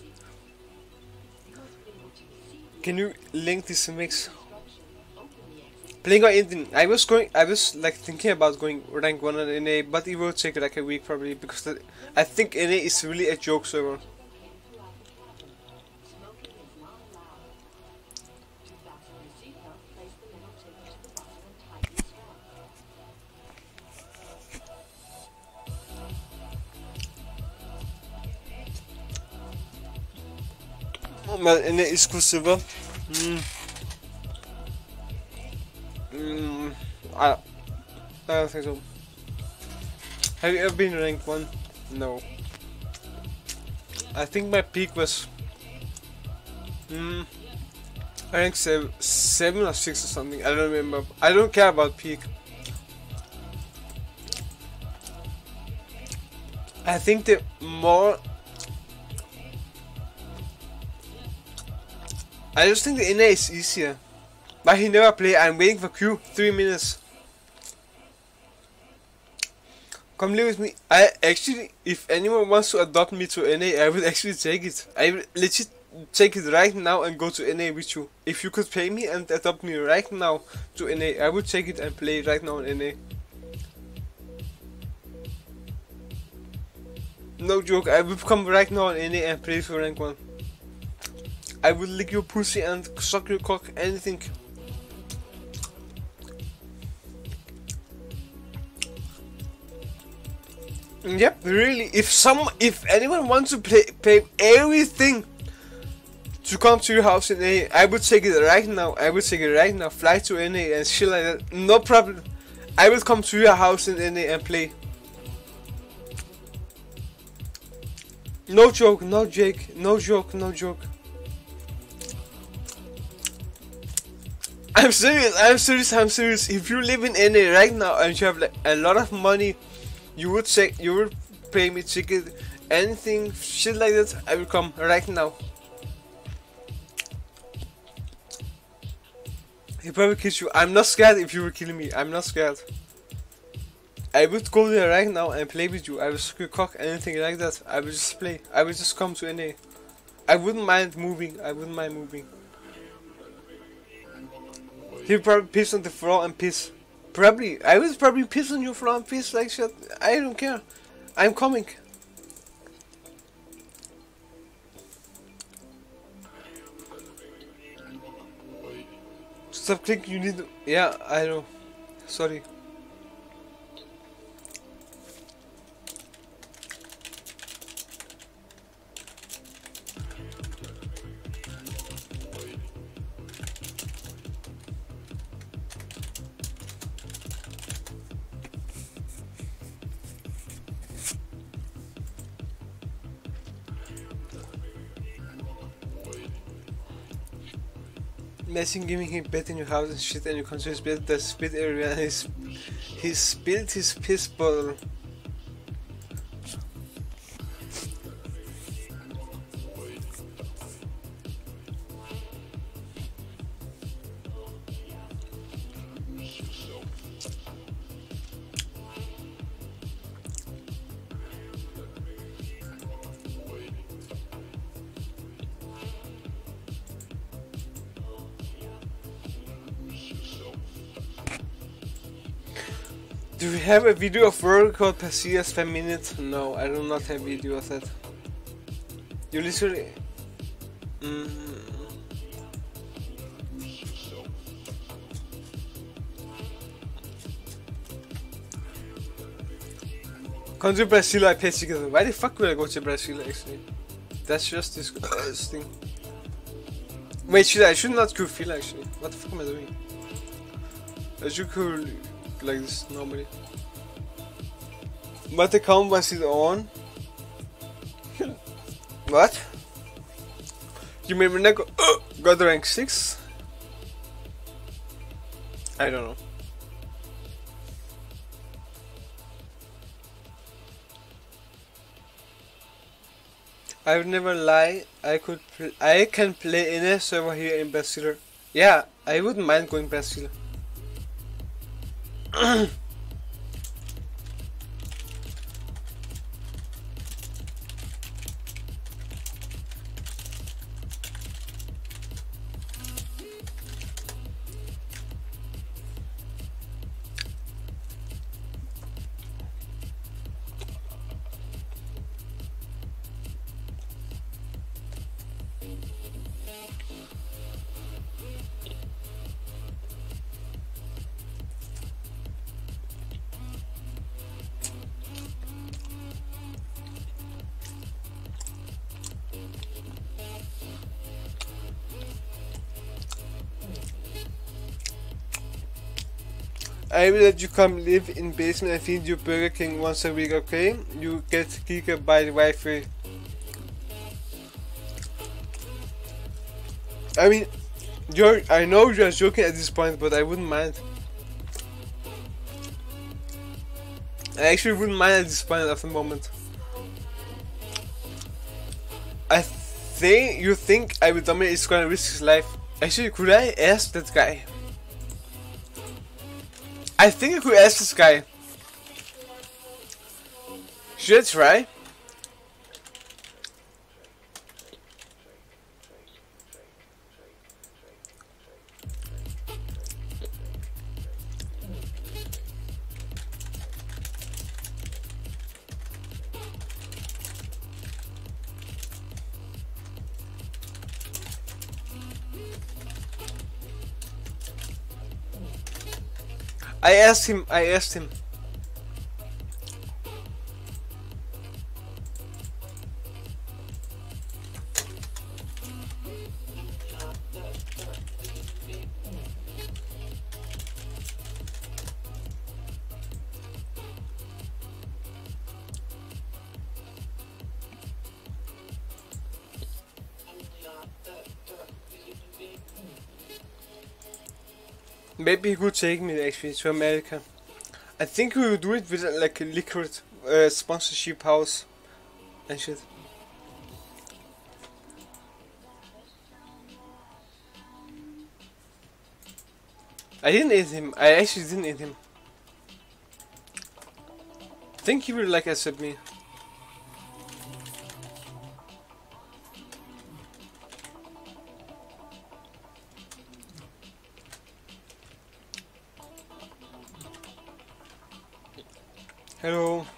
Can you link this mix? Playing on Indian. I was like thinking about going rank 1 on NA, but it will take like a week probably because I think NA is really a joke server. But NA is cool server. I don't think so. Have you ever been ranked 1? No. I think my peak was rank 7 or 6 or something. I don't remember. I don't care about peak. I think the more I just think the NA is easier. But he never play. I'm waiting for Q. 3 minutes. Come live with me. I actually, if anyone wants to adopt me to NA, I would actually take it. I would legit take it right now and go to NA with you. If you could pay me and adopt me right now to NA, I would take it and play right now in NA. No joke, I would come right now on NA and play for rank 1. I would lick your pussy and suck your cock, anything. Yep, really. If anyone wants to pay everything to come to your house in NA, I would take it right now. I would take it right now. Fly to NA and shit like that. No problem. I will come to your house in NA and play. No joke, no Jake, no joke, no joke. I'm serious, I'm serious, I'm serious. If you live in NA right now and you have like a lot of money, you would pay me ticket, anything, shit like that. I will come right now. He probably kiss you. I'm not scared if you were killing me. I'm not scared. I would go there right now and play with you. I would suck your cock, anything like that. I would just play. I would just come to NA. I wouldn't mind moving. I wouldn't mind moving. He'd probably piss on the floor and piss. Probably. I would probably piss on your floor and piss like shit. I don't care. I'm coming. Stop clicking. You need. Yeah, I know. Sorry. Imagine giving him bed in your house and shit, and you come to his bed, there's spit area, and he spilled his piss bottle. Do we have a video of world called Pasias per minute? No, I do not have video of that. You literally... Come to Brazil, I play together. Why the fuck would I go to Brazil actually? That's just disgusting. Wait, I should not go feel actually. What the fuck am I doing? I should go like this normally. What account was it on? What? You made me go, got rank 6? I don't know. I would never lie. I can play in a server here in Brazil. Yeah, I wouldn't mind going Brazil. I will let you come live in basement and feed you Burger King once a week, okay? You get gigabyte Wi-Fi. I mean, I know you're joking at this point, but I wouldn't mind. I actually wouldn't mind at this point at the moment. You think I will dominate is gonna risk his life. Actually, could I ask that guy? I think I could ask this guy. Should I try? I asked him. Maybe he could take me actually to America. I think we would do it with like a liquid sponsorship house and shit. I didn't eat him. I actually didn't eat him. I think he will like accept me. Hello.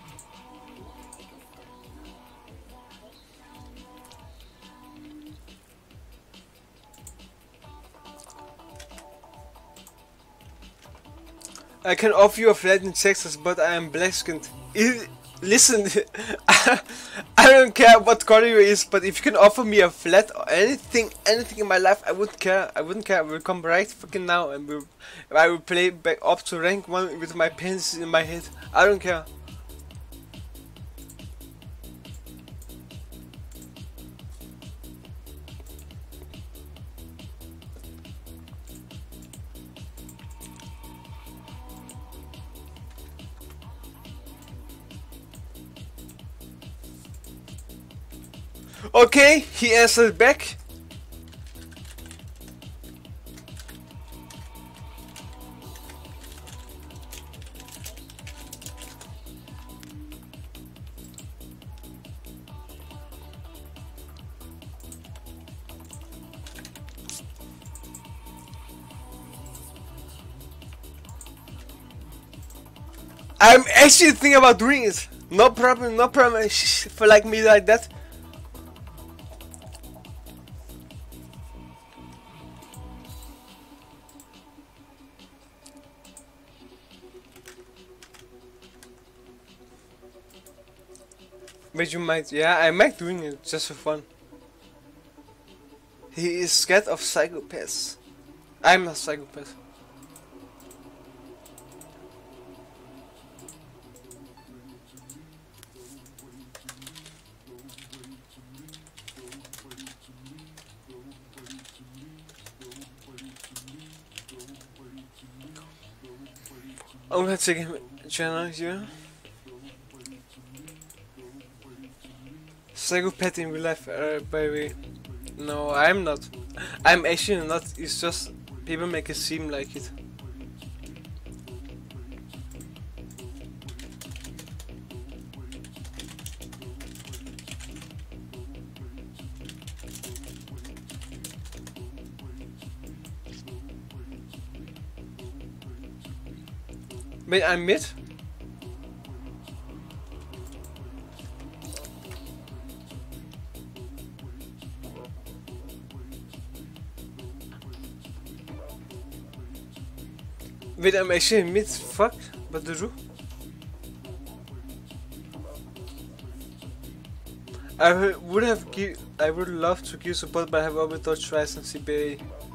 I can offer you a flat in Texas, but I am black-skinned. Listen, I don't care what color you is, but if you can offer me a flat or anything in my life, I wouldn't care. I wouldn't care. I will come right fucking now and I will play back up to rank 1 with my penis in my head. I don't care. Okay, he answered back. I'm actually thinking about doing it. No problem, no problem. For like me like that. But you might, yeah, I might doing it just for fun. He is scared of psychopaths. I'm a psychopath. I'm gonna take him channel here. Psychopath in real life, baby. No, I'm not. I'm actually not. It's just people make it seem like it. Wait, I'm mid? Wait, I'm actually mid. Fuck, what do you do? I would love to give support, but I have already touched twice on CBA.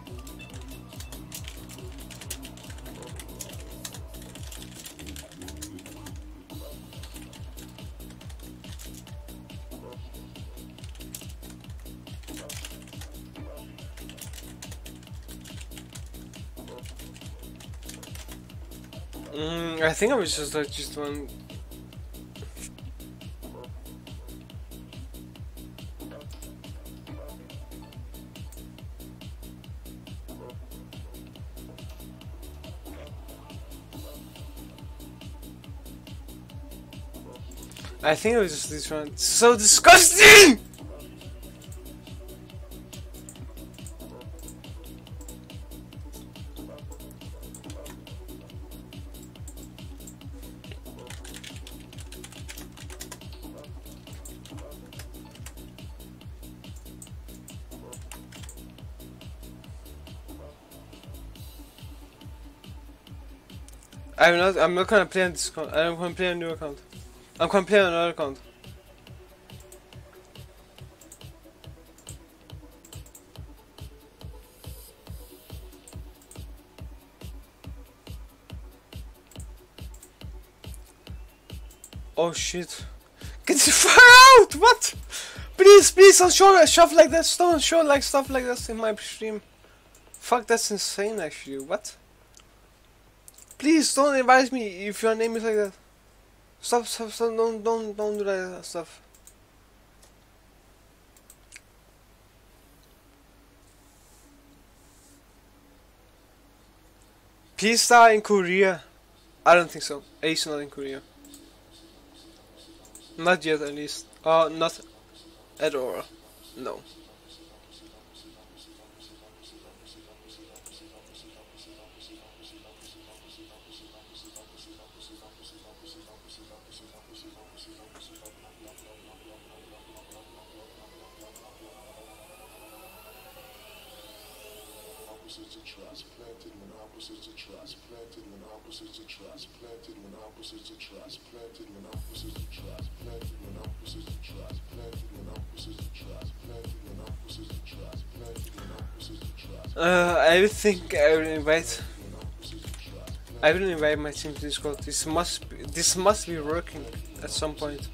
I think I was just like just one. I think it was just this one. So disgusting! I'm not gonna play on this account. I'm gonna play on a new account. I'm gonna play on another account. Oh shit. Get the fuck out! What? Please, please don't show stuff like that. Don't show like stuff like that in my stream. Fuck, that's insane actually. What? Please don't invite me if your name is like that. Stop, don't do that stuff. P-Star in Korea? I don't think so. Ace not in Korea. Not yet, at least. Not at all. No. I think I will invite. I will invite my team to Discord. This must be working at some point.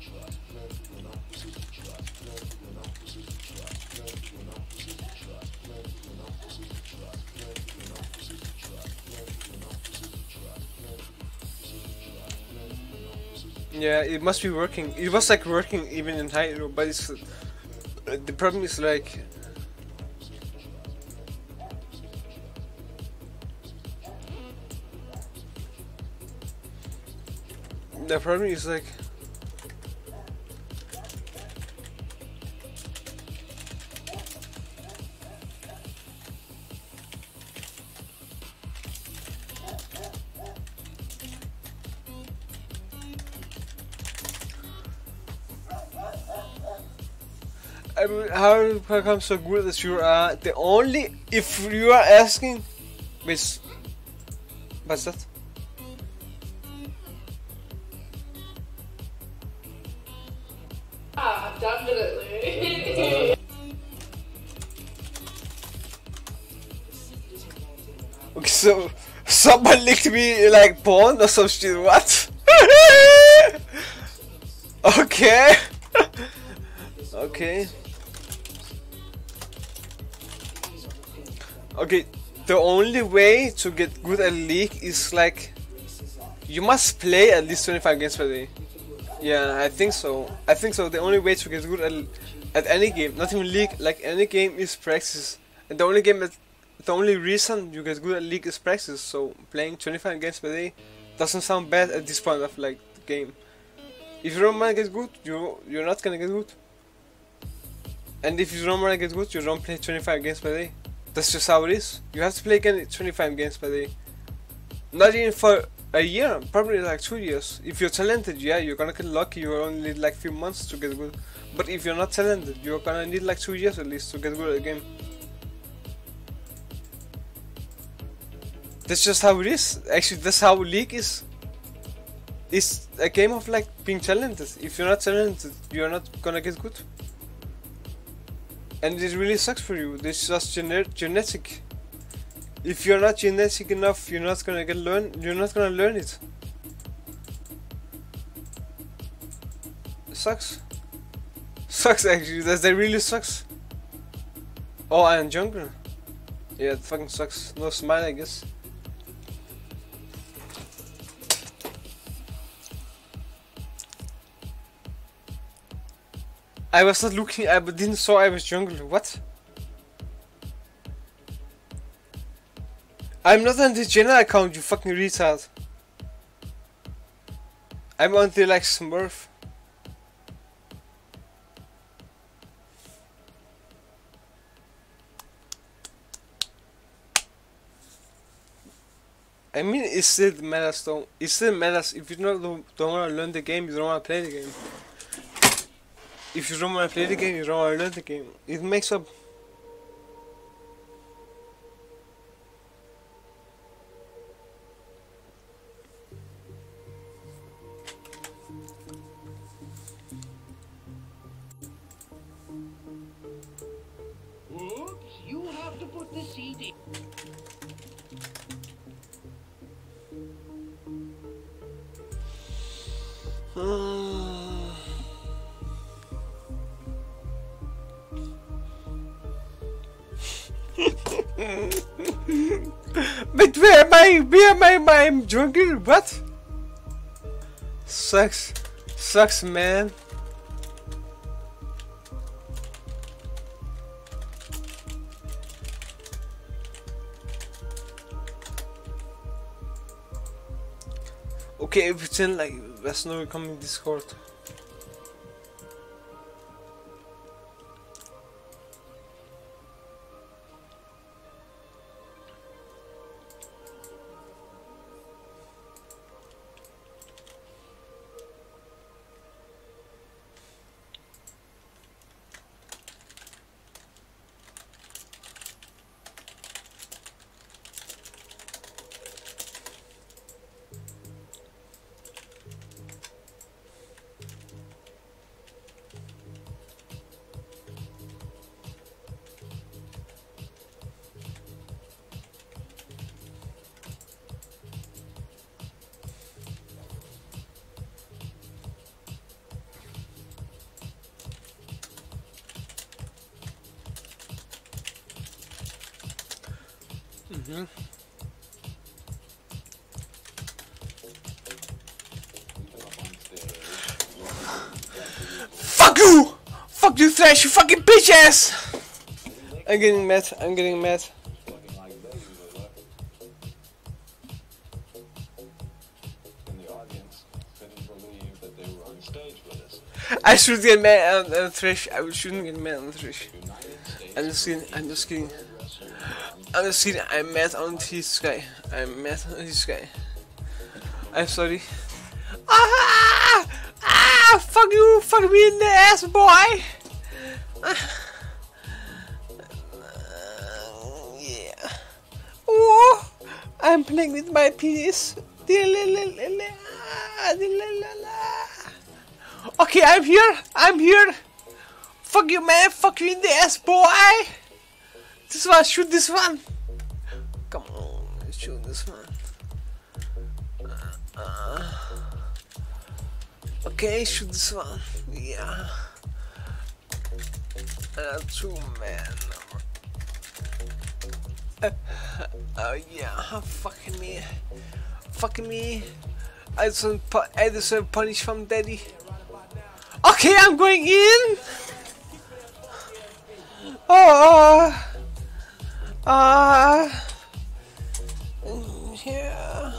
Yeah, it must be working. It was like working even in Hydro, but it's the problem is like. The problem is like. I mean, how come so good as you are? The only if you are asking, what's that? Definitely. Okay, so someone licked me like porn or some shit. What? Okay. Okay. Okay, the only way to get good at League is like you must play at least 25 games per day. Yeah, I think so. I think so. The only way to get good at any game, not even League, like any game, is practice. And the only reason you get good at League is practice. So playing 25 games per day doesn't sound bad at this point of like the game. If you don't want to get good, you're not gonna get good. And if you don't want to get good, you don't play 25 games per day. That's just how it is. You have to play 25 games per day. Not even for a year, probably like 2 years. If you're talented, yeah, you're gonna get lucky. You only need like few months to get good. But if you're not talented, you're gonna need like 2 years at least to get good at the game. That's just how it is. Actually, that's how League is. It's a game of like being talented. If you're not talented, you're not gonna get good. And it really sucks for you. This is just genetic. If you're not genetic enough, you're not gonna You're not gonna learn it. It sucks. Sucks actually. That really sucks. Oh, I am jungle. Yeah, it fucking sucks. No smile, I guess. I was not looking. I didn't saw I was jungle. What? I'm not on the general account, you fucking retard. I'm on the like Smurf. I mean, it still matters though. It still matters. If you don't want to learn the game, you don't want to play the game. If you don't want to play the game, you don't want to learn the game. It makes up. Oops, you have to put the CD. But where am I? Where am I? I'm jungle? What? Sucks. Sucks, man. Okay, pretend like there's no coming Discord. Fuck you! Fuck you, Thresh, you fucking bitch ass! I'm getting mad, I'm getting mad. I should get mad on Thresh. I shouldn't get mad on Thresh. I'm just kidding, I'm just kidding. I'm just kidding, I'm mad on this guy. I'm mad on this guy. I'm sorry. Ah! Ah! Fuck you! Fuck me in the ass, boy! Yeah. Oh! I'm playing with my penis. Okay, I'm here. I'm here. Fuck you, man. Fuck you in the ass, boy. This one. Shoot this one. Come on. Shoot this one. Okay, shoot this one. Yeah. True, man. Oh yeah. Fucking me. Fucking me. I deserve punish from daddy. Okay, I'm going in. Yeah.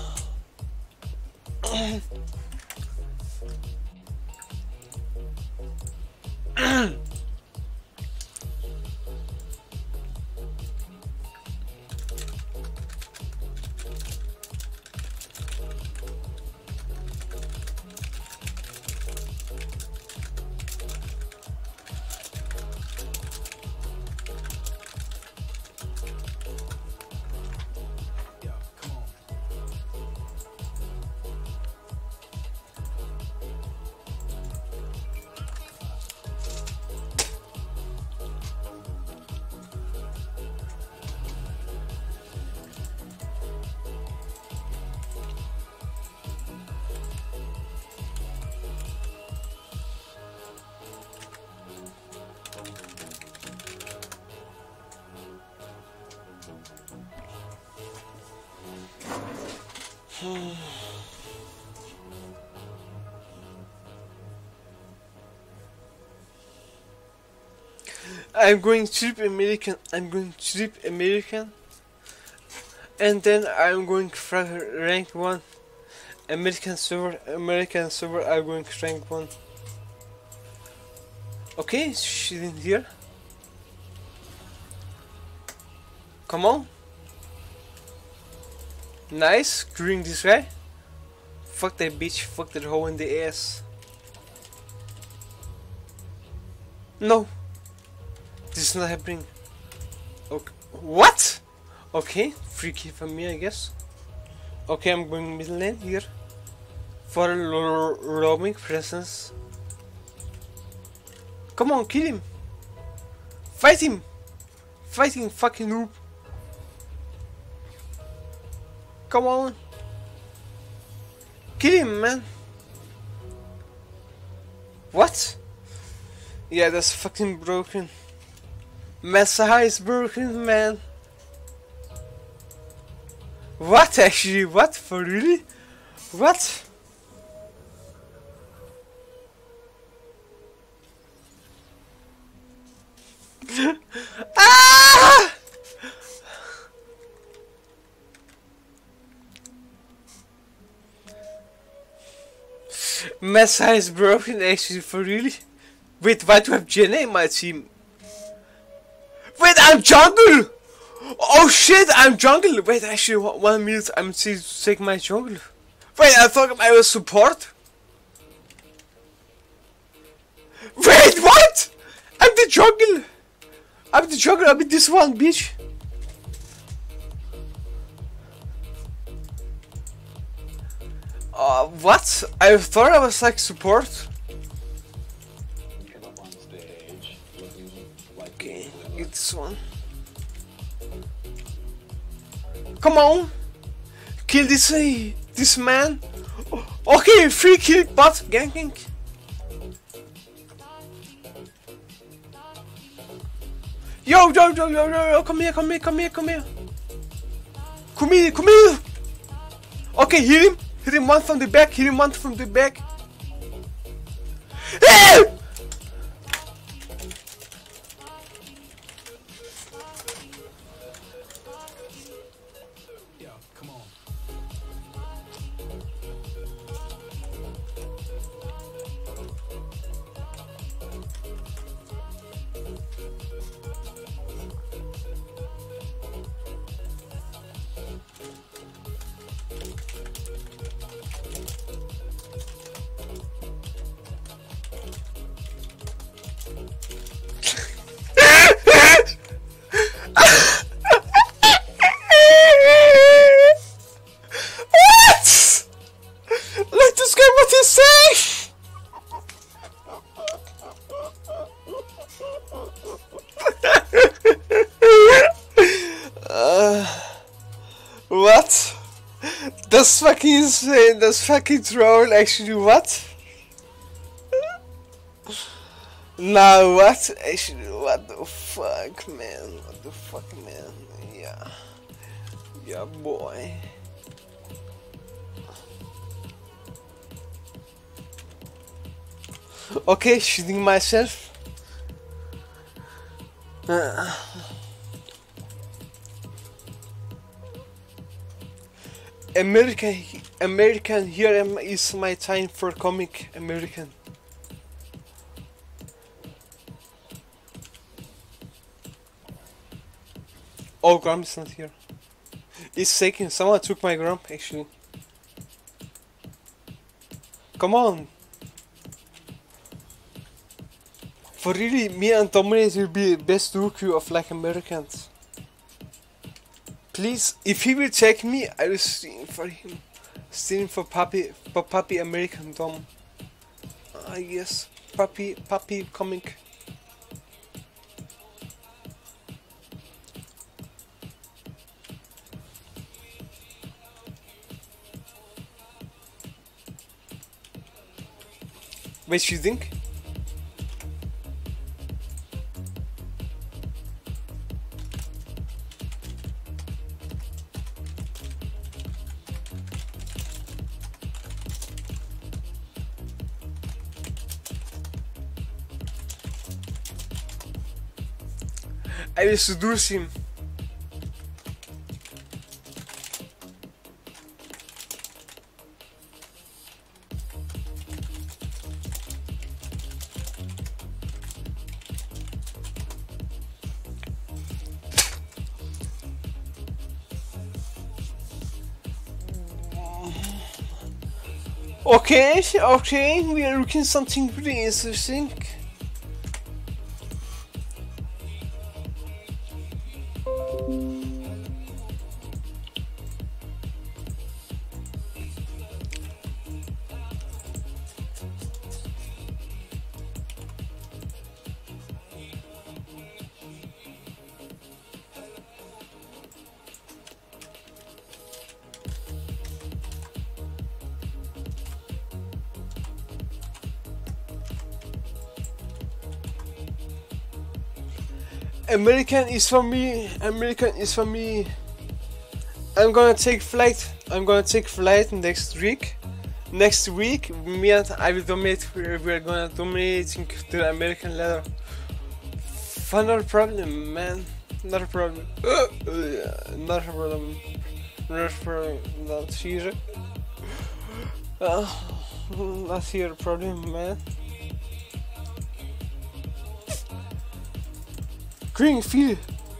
I'm going trip American. I'm going trip American, and then I'm going rank 1. American server. I'm going rank 1. Okay, she's in here. Come on. Nice, screwing this guy. Fuck that bitch. Fuck that hoe in the ass. No. This is not happening. Okay. What? Okay, free kill from me, I guess. Okay, I'm going middle lane here for roaming presence. Come on, kill him. Fight him. Fighting fucking noob. Come on. Kill him, man. What? Yeah, that's fucking broken. Masaha is broken, man. What actually? What? For really? What? Ah! Mesa is broken actually, for really? Wait, why do I have Jenna in my team? Wait, I'm jungle! Oh shit, I'm jungle! Wait, actually, 1 minute, I'm taking my jungle. Wait, I thought I was support? Wait, what? I'm the jungle! I'm the jungle, I'm in this one, bitch! What? I thought I was like support. Get up on stage, looking like Okay, get this one. Come on! Kill this man! Okay, free kill bot ganking. Yo, come here. Come here! Okay, hit him! Hit him one from the back, Hey! What? That's fucking insane. That's fucking troll. Actually, what? Nah, what? Actually, what the fuck, man? What the fuck, man? Yeah. Yeah, boy. Okay, shooting myself. American, here is my time for comic American. Oh, Grump is not here. It's taken. Someone took my Grump actually. Come on. For really, me and Dominate will be the best duo crew of like Americans. Please, if he will take me, I will steal for him. Stealing for Puppy American Dom. Ah yes, Puppy comic. What you think? I will seduce him. Okay, we are looking something pretty interesting. American is for me. I'm gonna take flight. I'm gonna take flight next week. Next week, me and I will dominate. We're gonna dominating the American ladder. Not a problem, man. Not a problem. Not a problem. Not a problem. Not here. Not here a problem, man. Greenfield.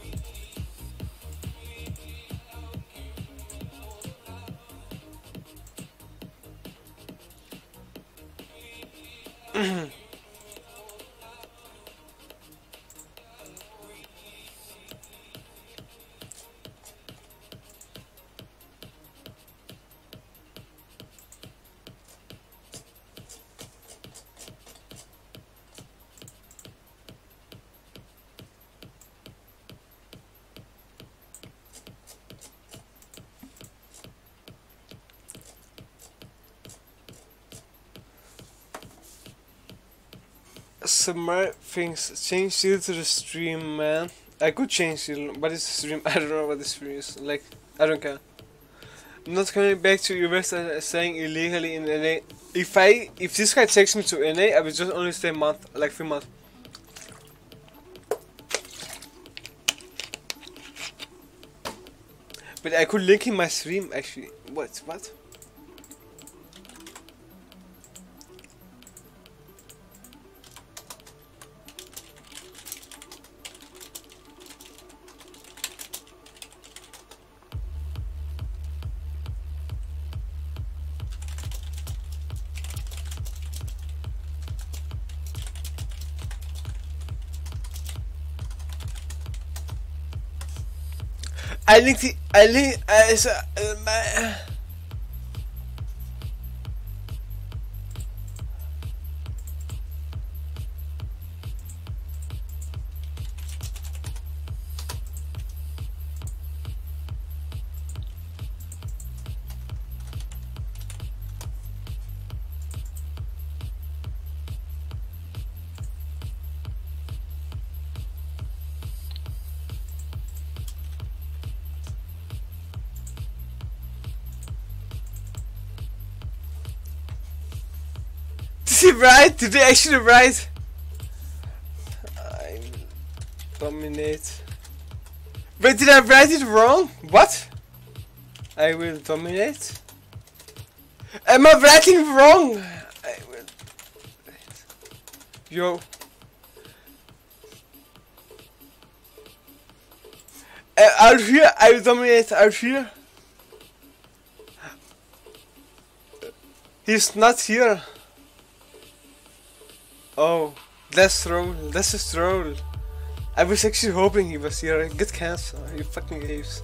Some more things. Change it to the stream, man. I could change it, but it's a stream. I don't know what the stream is. Like, I don't care. I'm not coming back to US saying illegally in NA. If this guy takes me to NA, I will just only stay a month, like 3 months. But I could link in my stream actually. What? What? I Did he write? Did they actually write? I dominate. Wait, did I write it wrong? What? I will dominate. Am I writing wrong? I will. Yo. Out here, I will dominate. Out here. He's not here. Oh, that's troll. That's a troll. I was actually hoping he was here. Get cancer, you fucking apes.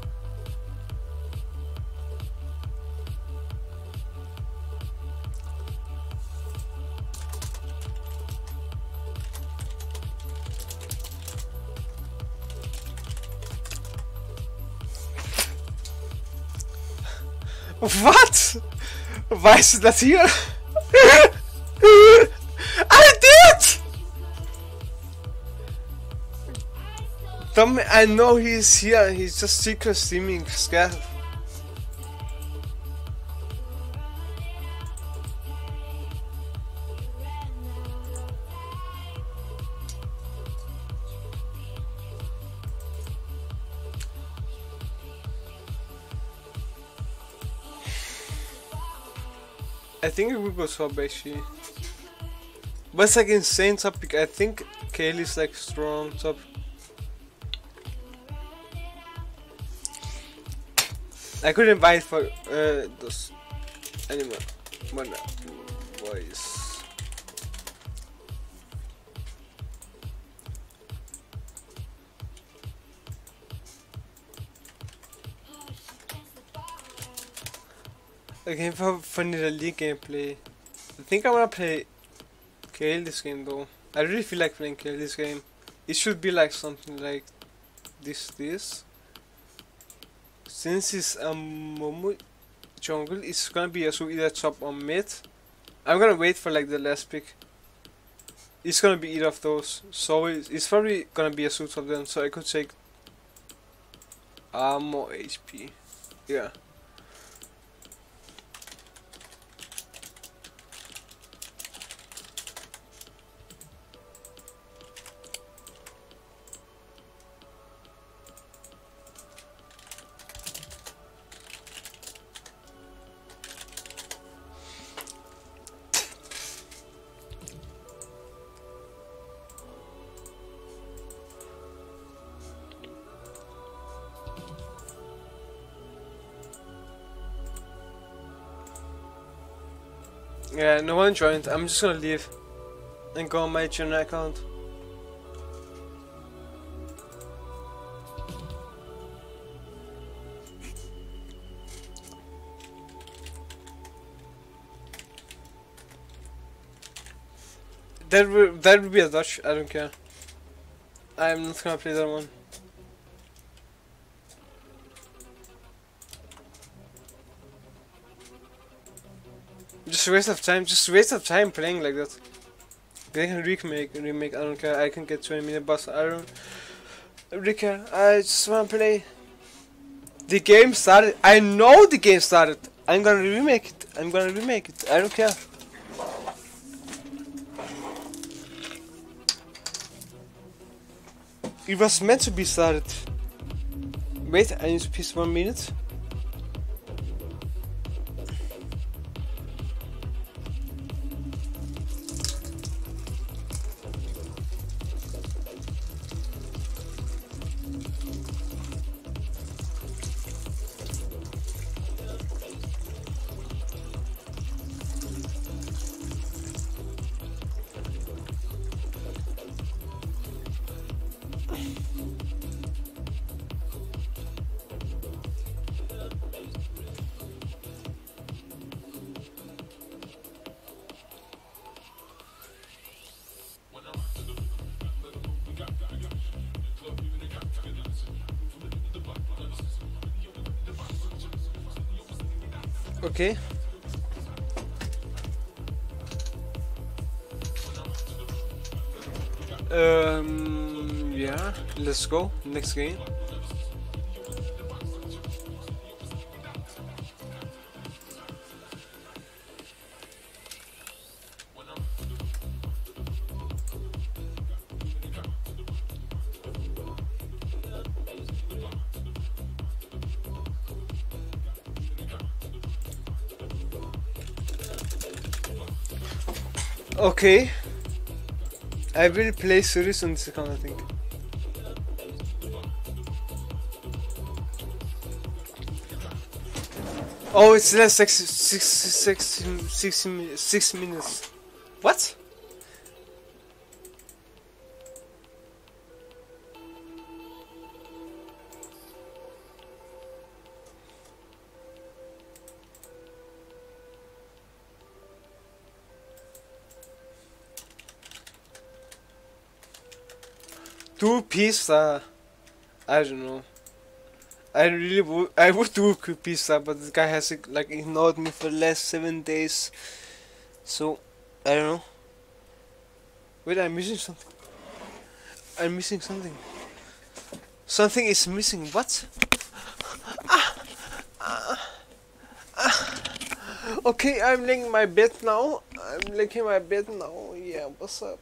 What? Why is it not here? I did! I know he's here, he's just secret streaming, scared. I think it will go top actually. But it's like insane topic. I think Kaylee is like strong top. I could invite for those animal voice. Okay, for Vanilla League gameplay. I think I wanna play Kale this game though. I really feel like playing Kale this game. It should be like something like this. Since it's a Momo jungle, it's gonna be Yasuo either top or mid. I'm gonna wait for like the last pick. It's gonna be either of those. So it's probably gonna be Yasuo top then, so I could take more HP. Yeah. Yeah, no one joined. I'm just gonna leave and go on my general account. That will be a Dutch. I don't care. I'm not gonna play that one. Just a waste of time. Just a waste of time playing like that. They can remake. I don't care. I can get 20-minute boss. I don't really care. I just wanna play. The game started. I know the game started. I'm gonna remake it. I don't care. It was meant to be started. Wait, I need to piss 1 minute. Okay. Yeah, let's go. Next game. Okay. I will play series on this account, I think. Oh, it's less 6 minutes. What? Two pizza. I don't know. I would do pizza, but this guy has like ignored me for the last 7 days. So I don't know. Wait, I'm missing something. I'm missing something. Something is missing. What? Okay, I'm laying my bed now. Yeah, what's up?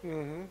Mm-hmm.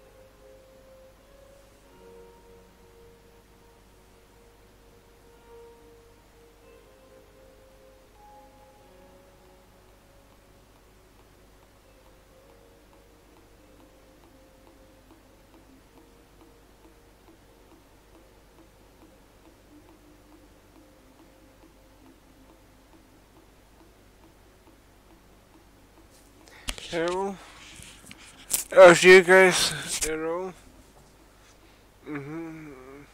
Hello. Oh, see you guys. Hello. Mm-hmm.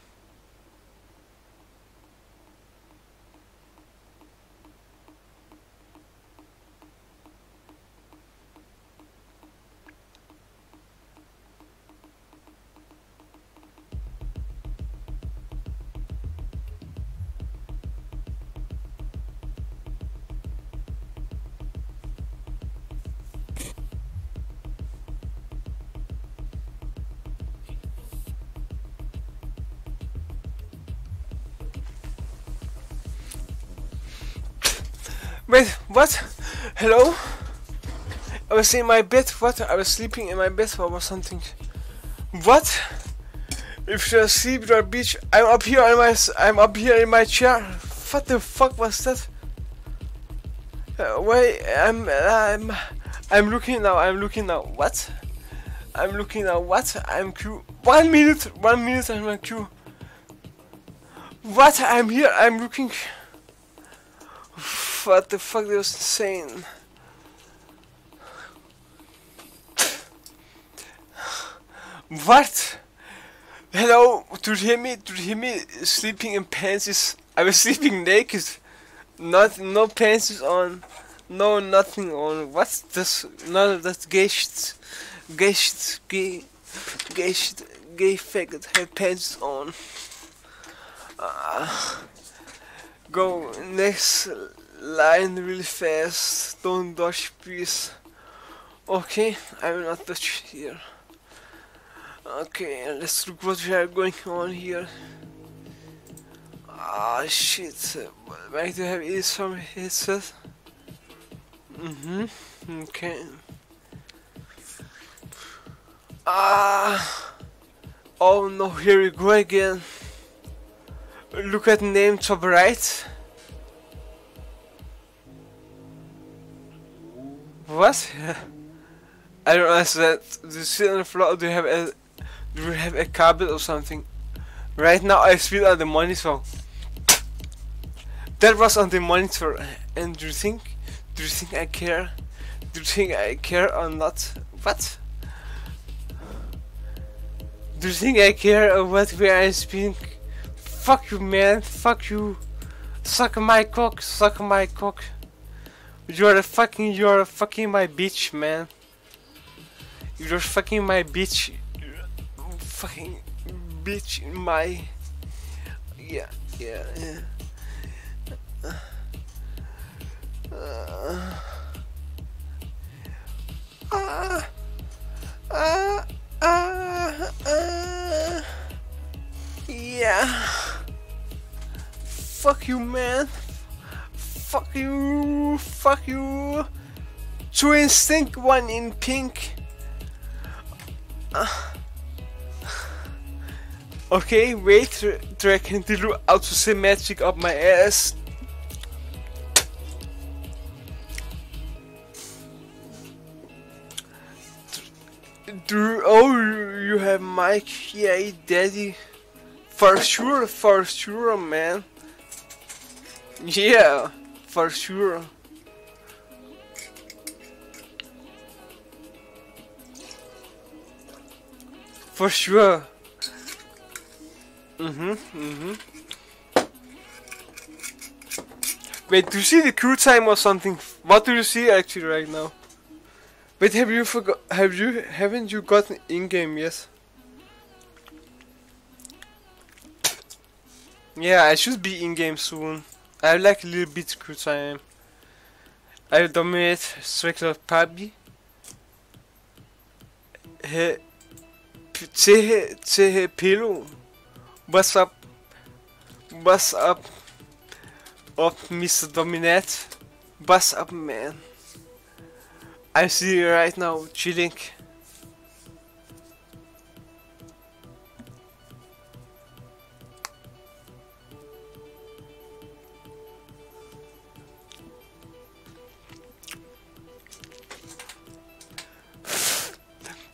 Wait, what? Hello? I was in my bed, what? I was sleeping in my bed or something. What? If you're asleep, you're a bitch. I'm up here in my chair. What the fuck was that? Wait, I'm looking now, what? I'm looking now, what? I'm queue. 1 minute, I'm in queue. What? I'm here, I'm looking. What the fuck, that was insane. What? Hello, do you hear me? Do you hear me sleeping in pants? I was sleeping naked. No pants on. No, nothing on. What's this? None of that gay shit. Gay faggot have pants on. Go next line really fast. Don't dodge, please. Okay, I will not dodge here. Okay, let's look what we are going on here. Ah, shit. I do have is some headset. Okay. Oh no, here we go again. Look at name top right. What? I don't understand. Do you sit on the floor or do you have a cable or something? Right now I feel on the monitor. That was on the monitor. And do you think I care? Do you think I care or not? What? Do you think I care or what way I speak? Fuck you, man. Fuck you. Suck my cock. Suck my cock. You're fucking my bitch, man. You're fucking my bitch. Fucking bitch in my. Yeah. Yeah. Fuck you, man. Fuck you. 2 in stink, 1 in pink. Okay, wait, drag can do auto symmetric up my ass. You have mic? Yeah, daddy. For sure, man. Yeah, for sure. For sure. Wait, do you see the queue time or something? What do you see actually right now? Wait, haven't you gotten in-game yet? Yeah, I should be in-game soon. I have like a little bit queue time. I will dominate Strickler Pabi. Hey, Pillow. What's up? Up, Mr. Dominate. What's up, man? I see you right now, chilling.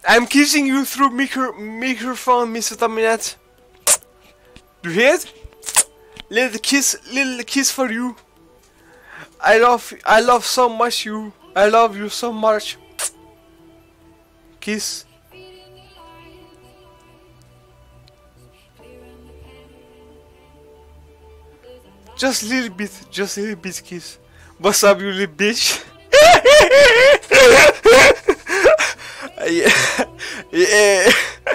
I'm kissing you through microphone, Mr. Dominant. Do you hear it? Little kiss for you. I love so much you. I love you so much. Kiss. Just a little bit kiss. What's up, you little bitch? Yeah.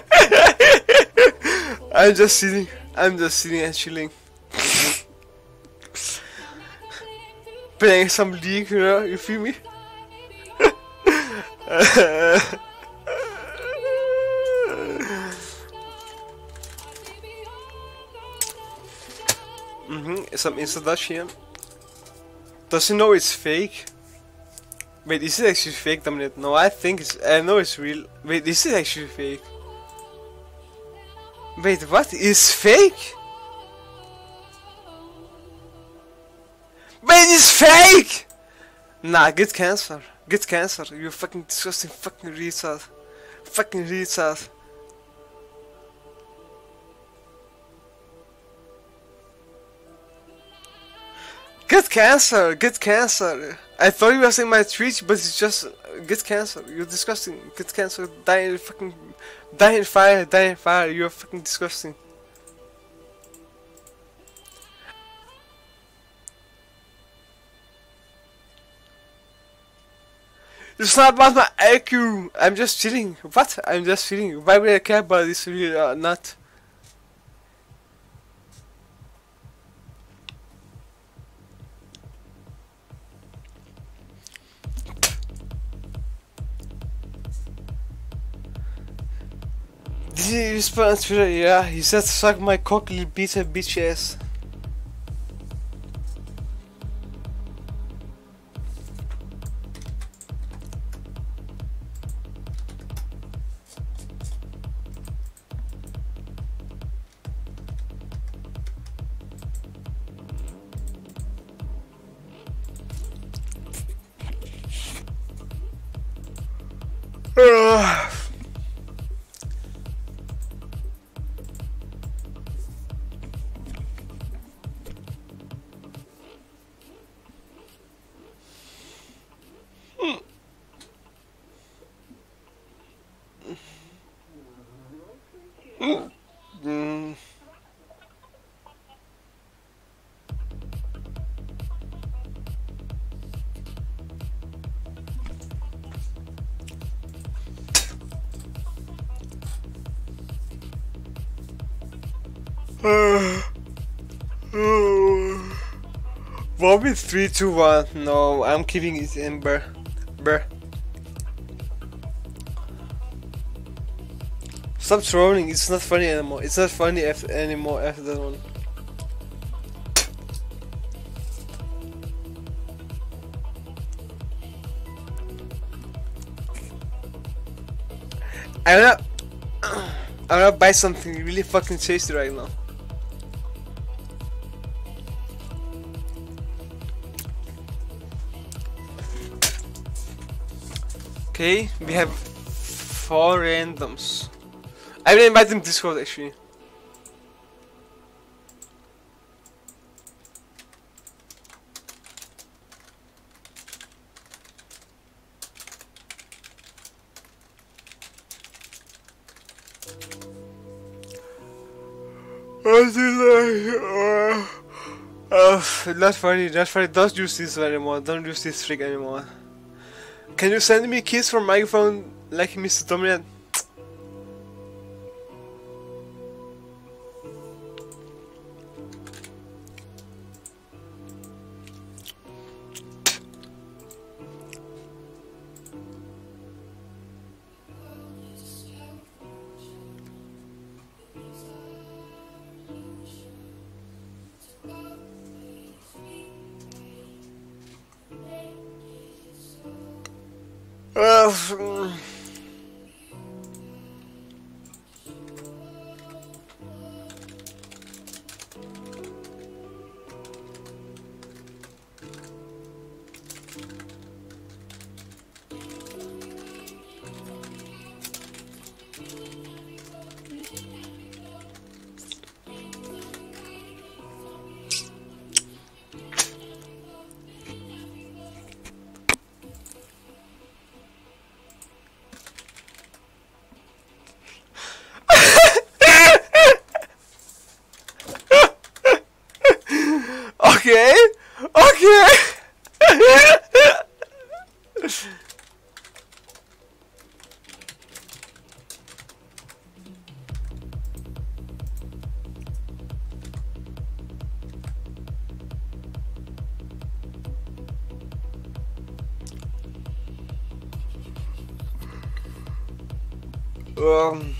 I'm just sitting and chilling. Playing some League, you know, you feel me? Some introduction. Does he know it's fake? Wait, is it actually fake, Dominant? No, I know it's real. Wait, is it actually fake? Wait, what? It's fake? Wait, it's fake! Nah, get cancer. Get cancer. You fucking disgusting fucking retard. Fucking retard. Get cancer, get cancer. I thought you were saying my Twitch, but it's just get cancer. You're disgusting. Get cancer. Die in fire. Die in fire. You're fucking disgusting. It's not about my IQ. I'm just chilling. What? I'm just chilling. Why would I care about this? Really not. Did he respond on Twitter? Yeah, he said suck my cock, little beta bitch ass. Bobby 3, 2, 1. No, I'm keeping it in bruh. Stop trolling, it's not funny anymore. It's not funny anymore after that one. I'm gonna buy something really fucking tasty right now. Okay, we have 4 randoms. I will invite them to Discord actually. Not funny, not funny. Don't use this anymore. Don't use this trick anymore. Can you send me a kiss from microphone like Mr. Dominant? Okay. Okay. um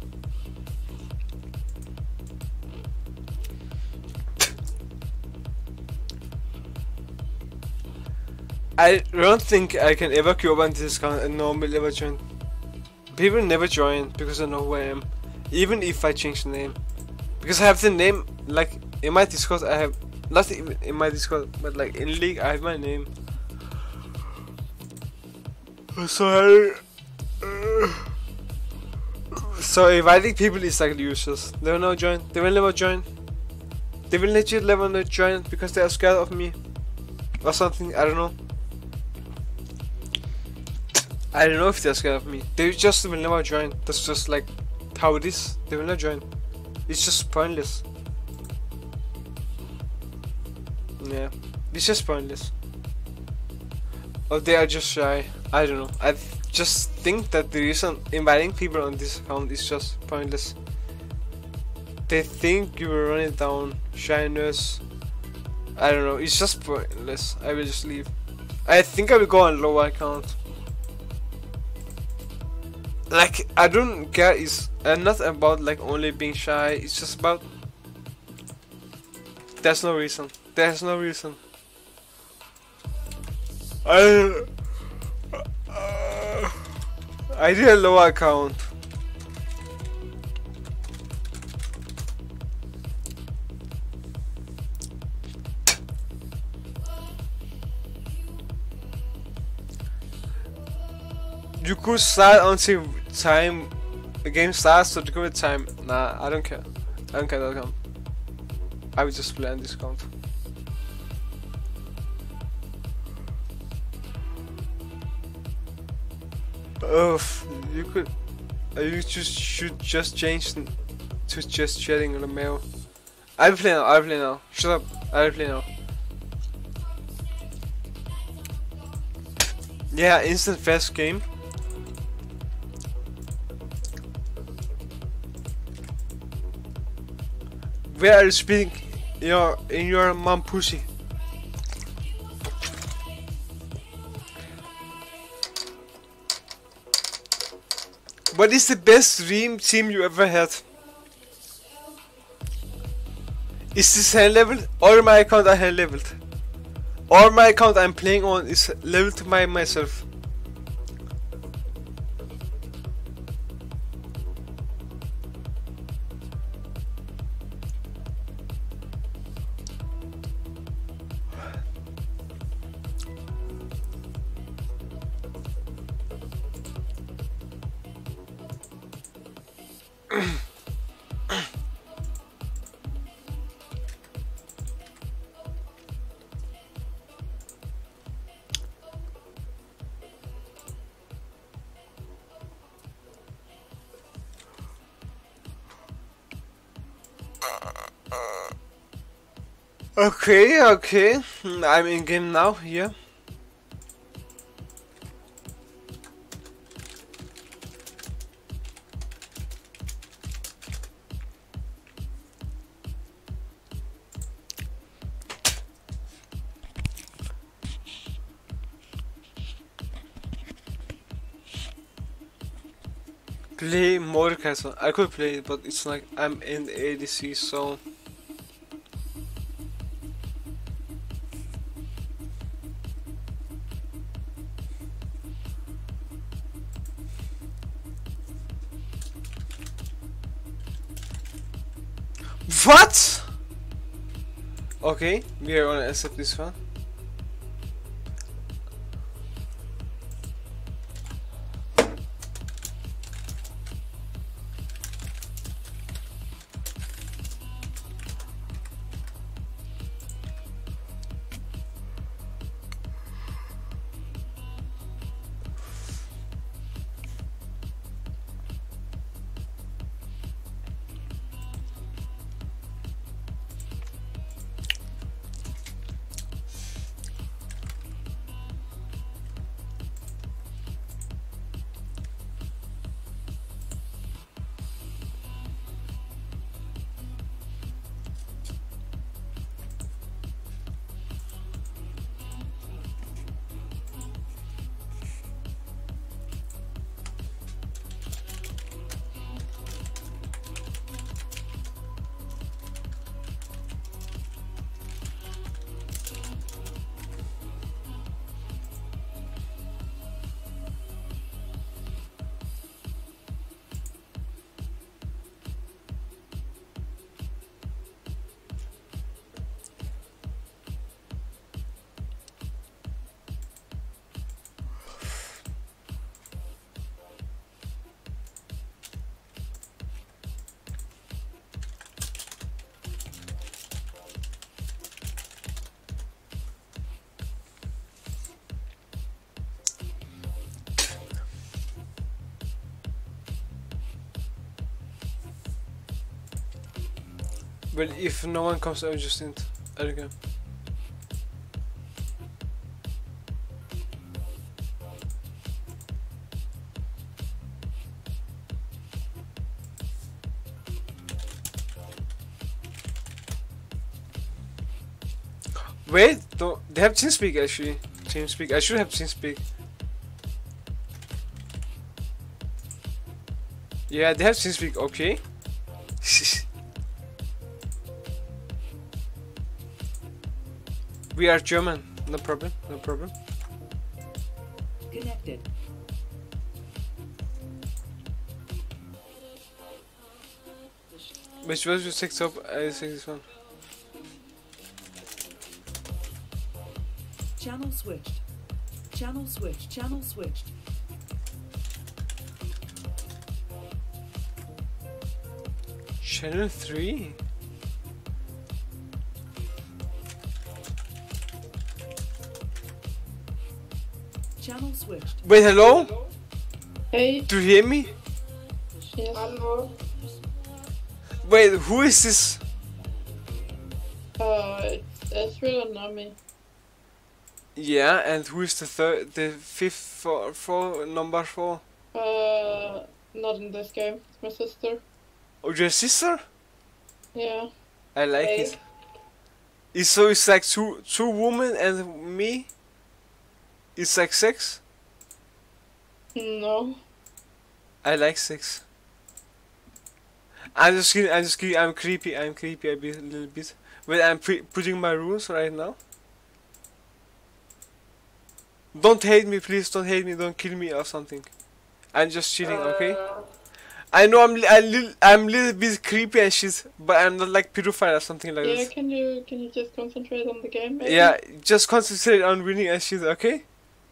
I don't think I can ever queue up on this account and normally ever join. People never join because I know who I am, even if I change the name. Because I have the name, like in my Discord, I have, not even in my Discord, but like in League, I have my name. So so inviting people is like useless. They will never join. They will never join. They will legit never not join because they are scared of me. Or something, I don't know. I don't know if they're scared of me. They just will never join. That's just like how it is. They will not join. It's just pointless. Yeah, it's just pointless. Or they are just shy. I don't know. I just think that the reason inviting people on this account is just pointless. They think you will run it down. Shyness. I don't know. It's just pointless. I will just leave. I think I will go on lower account. Like, I don't care. It's not about like only being shy. It's just about. There's no reason. There's no reason. I did a lower account. You could start until time the game starts, so to go with time. Nah, I don't care. I don't care that account. I will just play on this account. Oh, you could. You should just change to just chatting on the mail. I'll play now. I'll play now. Shut up. I'll play now. Yeah, instant fast game. Where are you speaking? In your mom pussy. What is the best dream team you ever had? Is this hand leveled? Or my account I hand leveled? Or my account I'm playing on is leveled by myself? Okay, okay. I'm in game now, here. Play Mordekaiser. I could play it, but it's like I'm in the ADC, so. What? Okay, we are gonna accept this one. Well, if no one comes, I'll just end again. Wait, no, they have TeamSpeak actually. TeamSpeak, I should have TeamSpeak. Yeah, they have TeamSpeak, okay. We are German, no problem, no problem. Connected. Which was your six up? I think this one. Channel switched. Channel switched. Channel switched. Channel 3? Channel switched. Wait, hello? Hey. Do you hear me? Yes. Hello. Wait, who is this? It's Ezreal and Nami. Yeah, and who is the fifth number 4? Not in this game. It's my sister. Oh, your sister? Yeah. I like it. It's like two women and me? It's like 6? No. I like 6. I'm just kidding, I'm creepy a little bit. Wait, I'm putting my rules right now. Don't hate me, please, don't hate me, don't kill me or something. I'm just chilling, okay? I know I'm little bit creepy and shit, but I'm not like pedophile or something like Yeah, this. can you just concentrate on the game, maybe? Yeah, just concentrate on winning and shit, okay?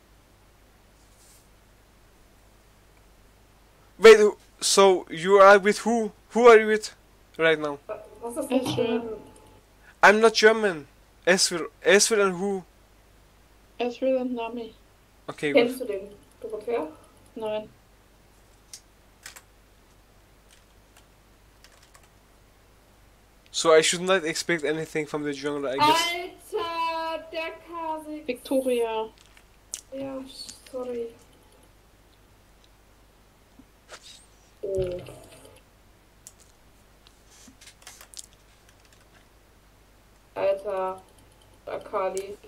Wait, so you are with who? Who are you with right now? Ezreal. I'm not German. Ezreal and who? Ezreal and Nami. Okay, good. Kennst du den Dorothea? Nein. So I should not expect anything from the jungle, I guess. Alter, der Kasik. Victoria. Ja, sorry. Oh. Alter, Akali.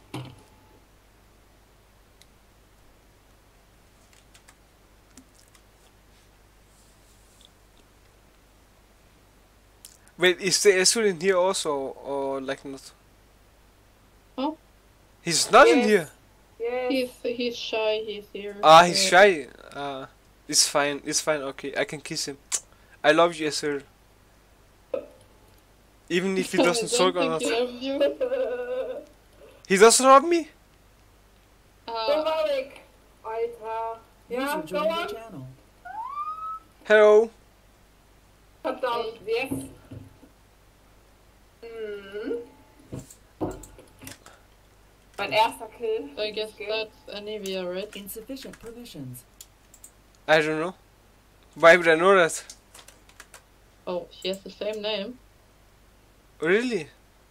Wait, is the Ezreal in here also, or like not? Oh? He's not in here. Yeah. He's shy. He's here. Ah, he's shy. It's fine. Okay, I can kiss him. I love you, Ezreal. Even if he doesn't talk or not. He doesn't love me. Alter. Ja, User joined your channel. Hello. Verdammt, yes. Mein erster Kill. I guess that's Anivia, right? Insufficient permissions. I don't know. Why would I know that? Oh, she has the same name. Really?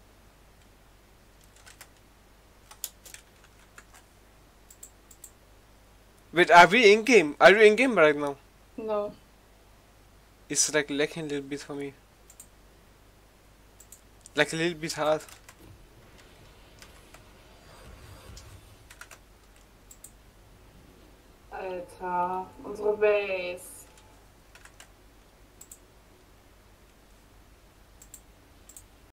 Wait, are we in game? Are you in game right now? No. It's like lagging a little bit for me. Like a little bit hard. Alter, unsere Base.